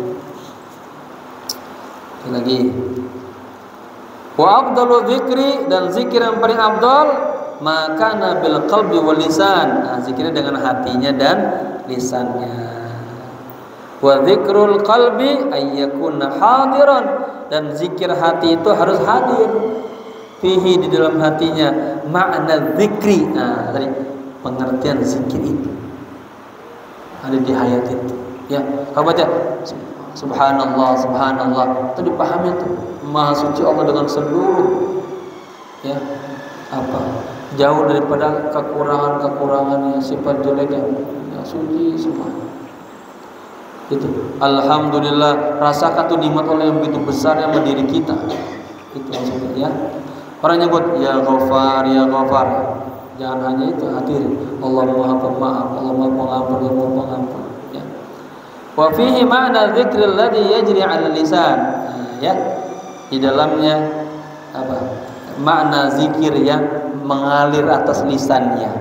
Lagi, wa afdalu dzikri, dan zikir yang paling afdal maka nabil qalbi wal lisan, nah, zikirnya dengan hatinya dan lisannya. Wa dzikrul qalbi ayyakuna hadiran, dan zikir hati itu harus hadir fihi, di dalam hatinya, makna zikri, nah tadi pengertian zikir itu ada di hayat itu, ya. Kamu baca subhanallah subhanallah, itu dipahami tuh, maha suci Allah dengan seluruh, ya, apa, jauh daripada kekurangan-kekurangannya, sifat jeleknya, ya, suci semua. Itu alhamdulillah, rasakan tuh nikmat Allah yang begitu besar yang berdiri kita. Itu maksudnya, ya. Orang nyebut ya Ghafar, ya Ghafar, jangan hanya itu, hadir Allah Maha Pemaaf, Allah Maha Pengampun, Allah Maha Pengampun, ya. Wa fihi ma'na dzikril ladzi yajri 'ala lisan, ya, di dalamnya apa, makna zikir yang mengalir atas lisannya,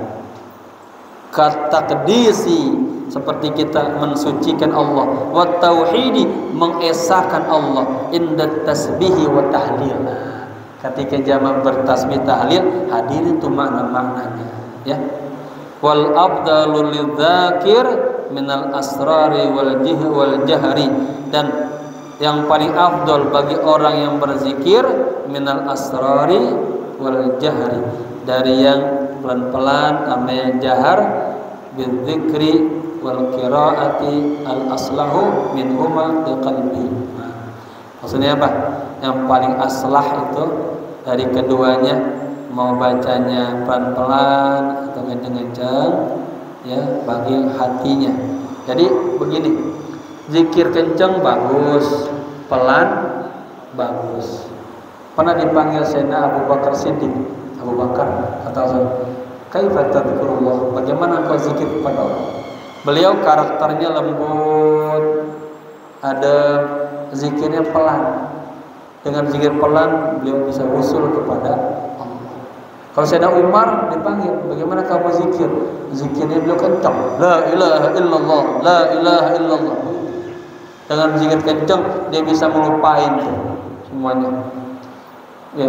kataqdisi, seperti kita mensucikan Allah, wa tauhidi, mengesahkan Allah, inda tasbihi wa tahlil, ketika zaman bertasbih tahlil, hadir itu makna-maknanya, ya. Wal afdalu lidzakir minal asrari wal jih wal jahri, dan yang paling afdal bagi orang yang berzikir minal asrari wal jahri, dari yang pelan-pelan sama yang jahar, bidzikri wal qiraati al aslahu min huma bi qalbi. Maksudnya apa? Yang paling aslah itu dari keduanya, mau bacanya pelan-pelan atau kencang-kencang, ya, bagi hatinya. Jadi begini, zikir kencang bagus, pelan bagus. Pernah dipanggil Sayyidina Abu Bakar Siddiq, Abu Bakar kata Rasul, kaifa tadhkurullah, bagaimana engkau zikir kepada Allah? Beliau karakternya lembut, ada zikirnya pelan. Dengan zikir pelan beliau bisa usul kepada Allah. Kalau Sayyidina Umar dipanggil, bagaimana kamu zikir? Zikirnya beliau kencang, la ilaha illallah, la ilaha illallah. Dengan zikir kencang dia bisa melupain tuh semuanya, ya,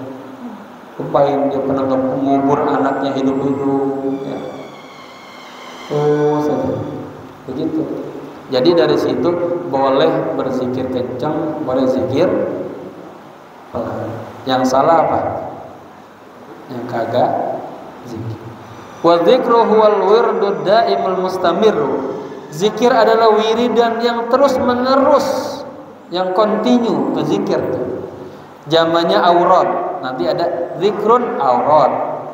lupain dia pernah mengubur anaknya hidup-hidup, ya. Oh, saja. Begitu. Jadi dari situ boleh berzikir kencang, boleh zikir pelan. Yang salah apa? Yang kagak zikir. Wa dzikru huwal wirdu daimul mustamir. Zikir adalah wiridan yang terus menerus, yang kontinu, berzikir. Zamannya aurat. Nanti ada zikrun aurat,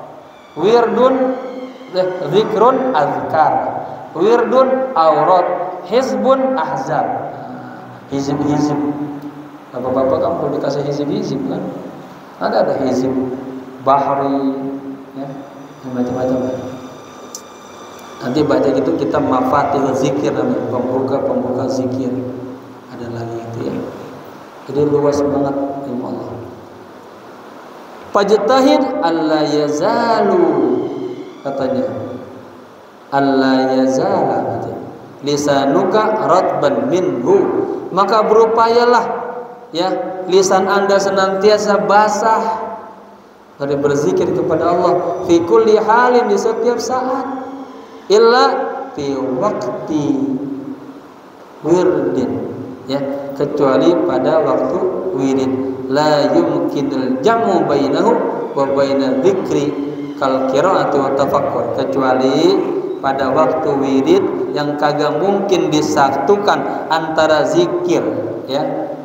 wirdun zikrun azkar, wirdun aurat, hizbun ahzab, hizib-hizib, Bapak-bapak kan perlu dikasih hizib-hizib kan? Ada ada hizib bahri, ya, macam-macam. Nanti baca gitu kita mafatihul zikir, pembuka-pembuka zikir. Ada lagi itu ya. Jadi luas banget ilmu Allah. Fajtahid alla yazalu, katanya. Alla yazala katanya. Lisanuka ratban minhu, maka berupayalah ya lisan Anda senantiasa basah dari berzikir kepada Allah fi kulli halin, di setiap saat, illa fi waqti wirdin, ya, kecuali pada waktu wirid. La yumkinul jam'u bainahu wa baina dzikri kal qira'ati wa tafakkur, kecuali pada waktu wirid yang kagak mungkin disatukan antara zikir, ya,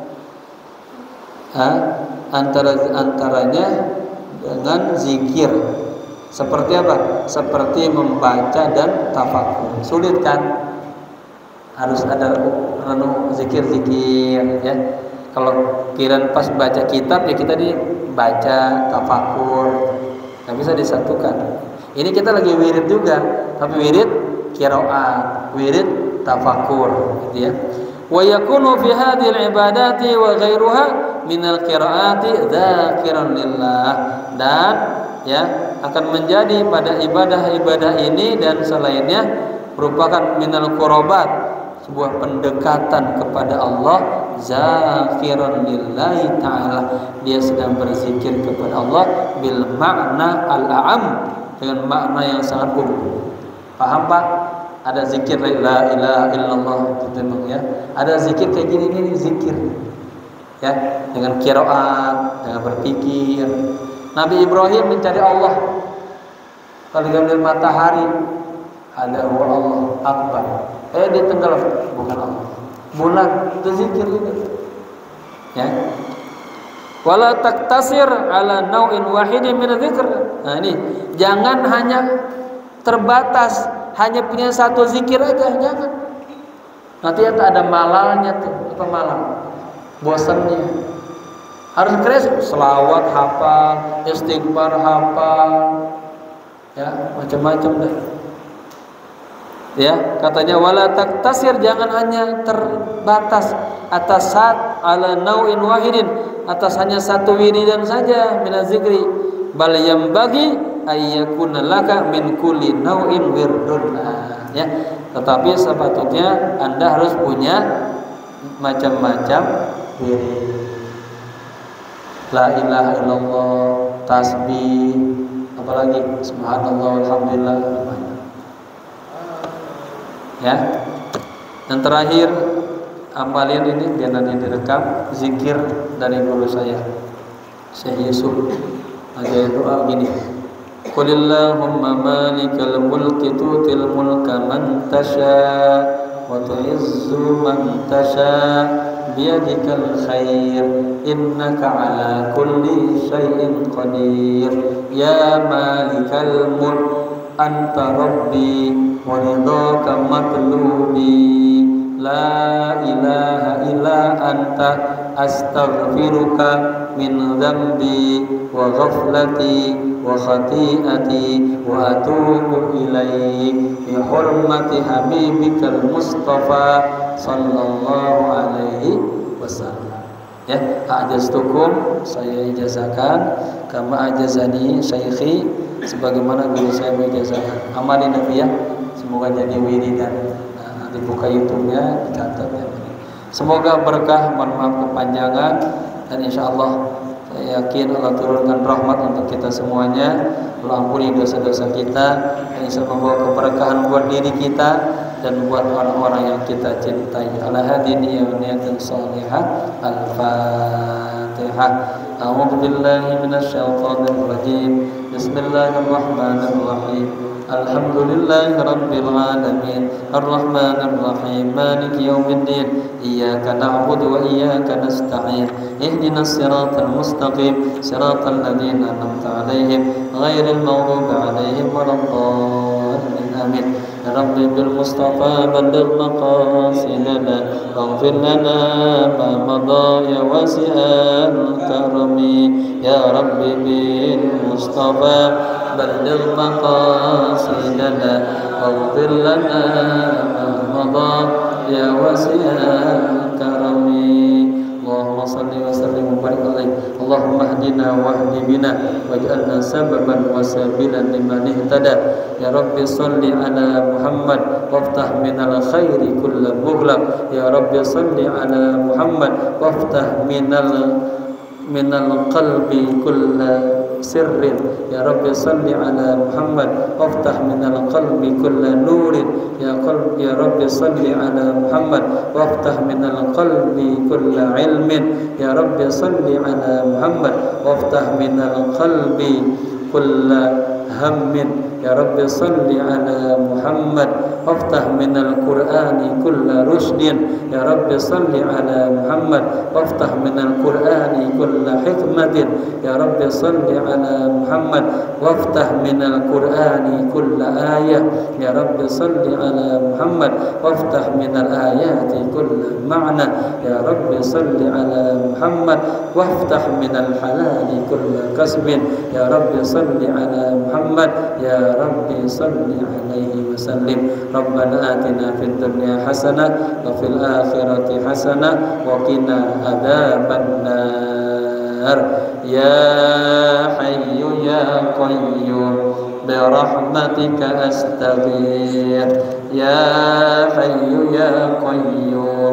ha? antara antaranya dengan zikir. Seperti apa? Seperti membaca dan tafakur. Sulit kan? Harus ada renung zikir-zikir, ya. Kalau kirain pas baca kitab ya kita dibaca tafakur, nggak bisa disatukan. Ini kita lagi wirid juga, tapi wirid qiraat, wirid tafakur, gitu ya. Wa yakunu fi hadhil ibadati wa ghairuha min al-qiraati dzakiran lillah, dan ya akan menjadi pada ibadah-ibadah ini dan selainnya merupakan minal qurbat, sebuah pendekatan kepada Allah, zakiran lillahi ta'ala, dia sedang berzikir kepada Allah bil makna al-a'am, dengan makna yang sangat umum. Paham Pak? Ada zikir la ilaha illallah gitu ya. Ada zikir kayak gini ini zikir, ya, dengan qiraat, dengan berpikir. Nabi Ibrahim mencari Allah kalau gambar matahari, ada Allah akbar, eh dia tenggelam, bukan Allah. Bulan itu zikir juga, ya. Wala taktasir ala nau'in wahidin min dzikr. Nah ini, jangan hanya terbatas hanya punya satu zikir aja, jangan. Nanti ada malalnya tuh, apa malal? Bosannya. Harus keras, selawat hafal, istighfar hafal, ya, macam-macam dah. Ya, katanya wala taktasir, jangan hanya terbatas atas saat ala nau'in wahidin, atas hanya satu wiridan saja minaz zikri, bal yambagi ayyakuna laka min kulli nau'in wirdun, ya. Tetapi sepatutnya Anda harus punya macam-macam wirid. La ilaha illallah, tasbih, apalagi subhanallah, alhamdulillah, ya. Dan terakhir, amalin ini biar nanti direkam, zikir dari guru saya, Syekh Yusuf. Ada doa gini: Qulillahumma malikal mulki tutil mulka man tasha wa tu'izzu man tasha biyadikal khair innaka ala kulli syai'in qadir ya malikal mulk anta rabbi wa ridhaka matlubi la ilaha illa anta astaghfiruka min dhanbi wa ghaflati wa khati'ati wa atubu ilaik bi hurmati habibikal mustafa sallallahu alaihi wasallam. Ya, ajaztukum, saya ijazakan, kama ajazani syaikhi, sebagaimana guru saya mengijazakan. Amalin Nabi ya, semoga jadi wiridan. Nah, nanti buka YouTube-nya, dicatat ya. Semoga berkah, mohon maaf kepanjangan, dan insya Allah saya yakin Allah turunkan rahmat untuk kita semuanya, Allah ampuni dosa-dosa kita, dan insya Allah membawa keberkahan buat diri kita dan buat orang-orang yang kita cintai. Ala hadini wa niyatin salihah. Al-Fatihah. A'udzu billahi minasyaitonir rajim. Bismillahirrahmanirrahim. Alhamdulillahi rabbil alamin. Arrahmanir rahim. Maliki yaumiddin. Iyyaka na'budu wa iyyaka nasta'in. Ihdinas siratal mustaqim. Siratal ladzina an'amta 'alaihim ghairil maghdubi 'alaihim waladdallin. Amin. يا ربي بالمصطفى بلغ مقاصدنا واغفر لنا ما مضى يا واسع الكرم يا ربي بالمصطفى بلغ مقاصدنا واغفر لنا ما مضى يا واسع الكرم اللهم صل وسلم وبارك عليه اللهم اهدنا واهد بنا واجعلنا سببا وسبيلا لمن اهتدى يا رب صل على محمد وافتح من الخير كل مغلق يا رب صل على محمد وافتح من ال من القلب كل سر يا رب صل على محمد وافتح من القلب كل نور يا قلب يا رب صل على محمد وافتح من القلب كل علم يا رب صل على محمد وافتح من القلب كل هم يا رب صل على محمد وافتح من القرآن كل رشد يا رب صل على محمد وافتح من القرآن كل حكمة يا رب صل على محمد وافتح من القرآن كل آية يا رب صل على محمد وافتح من الآيات كل معنى يا رب صل على محمد وافتح من الحلال كل كسب يا رب صل على محمد يا رب صل عليه وسلم ربنا آتنا في الدنيا حسنة وفي الآخرة حسنة وقنا عذاب النار يا حي يا قيوم برحمتك أستغيث يا حي يا قيوم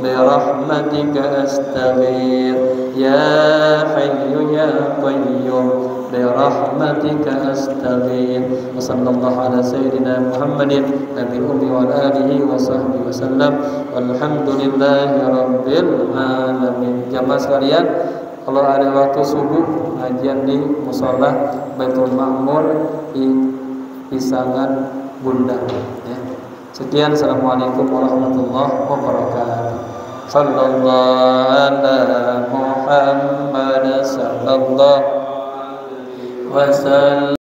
برحمتك أستغيث يا حي يا قيوم برحمتك أستغيث وصلى الله على سيدنا محمد نبي الأمي وعلى آله وصحبه وسلم والحمد لله رب العالمين. Jamaah sekalian, kalau ada waktu subuh ngajian di musola Baitul Ma'mur di Pisangan Bunda ya. Sekian, assalamualaikum warahmatullahi wabarakatuh. Sallallahu ala Muhammad sallallahu wasallam.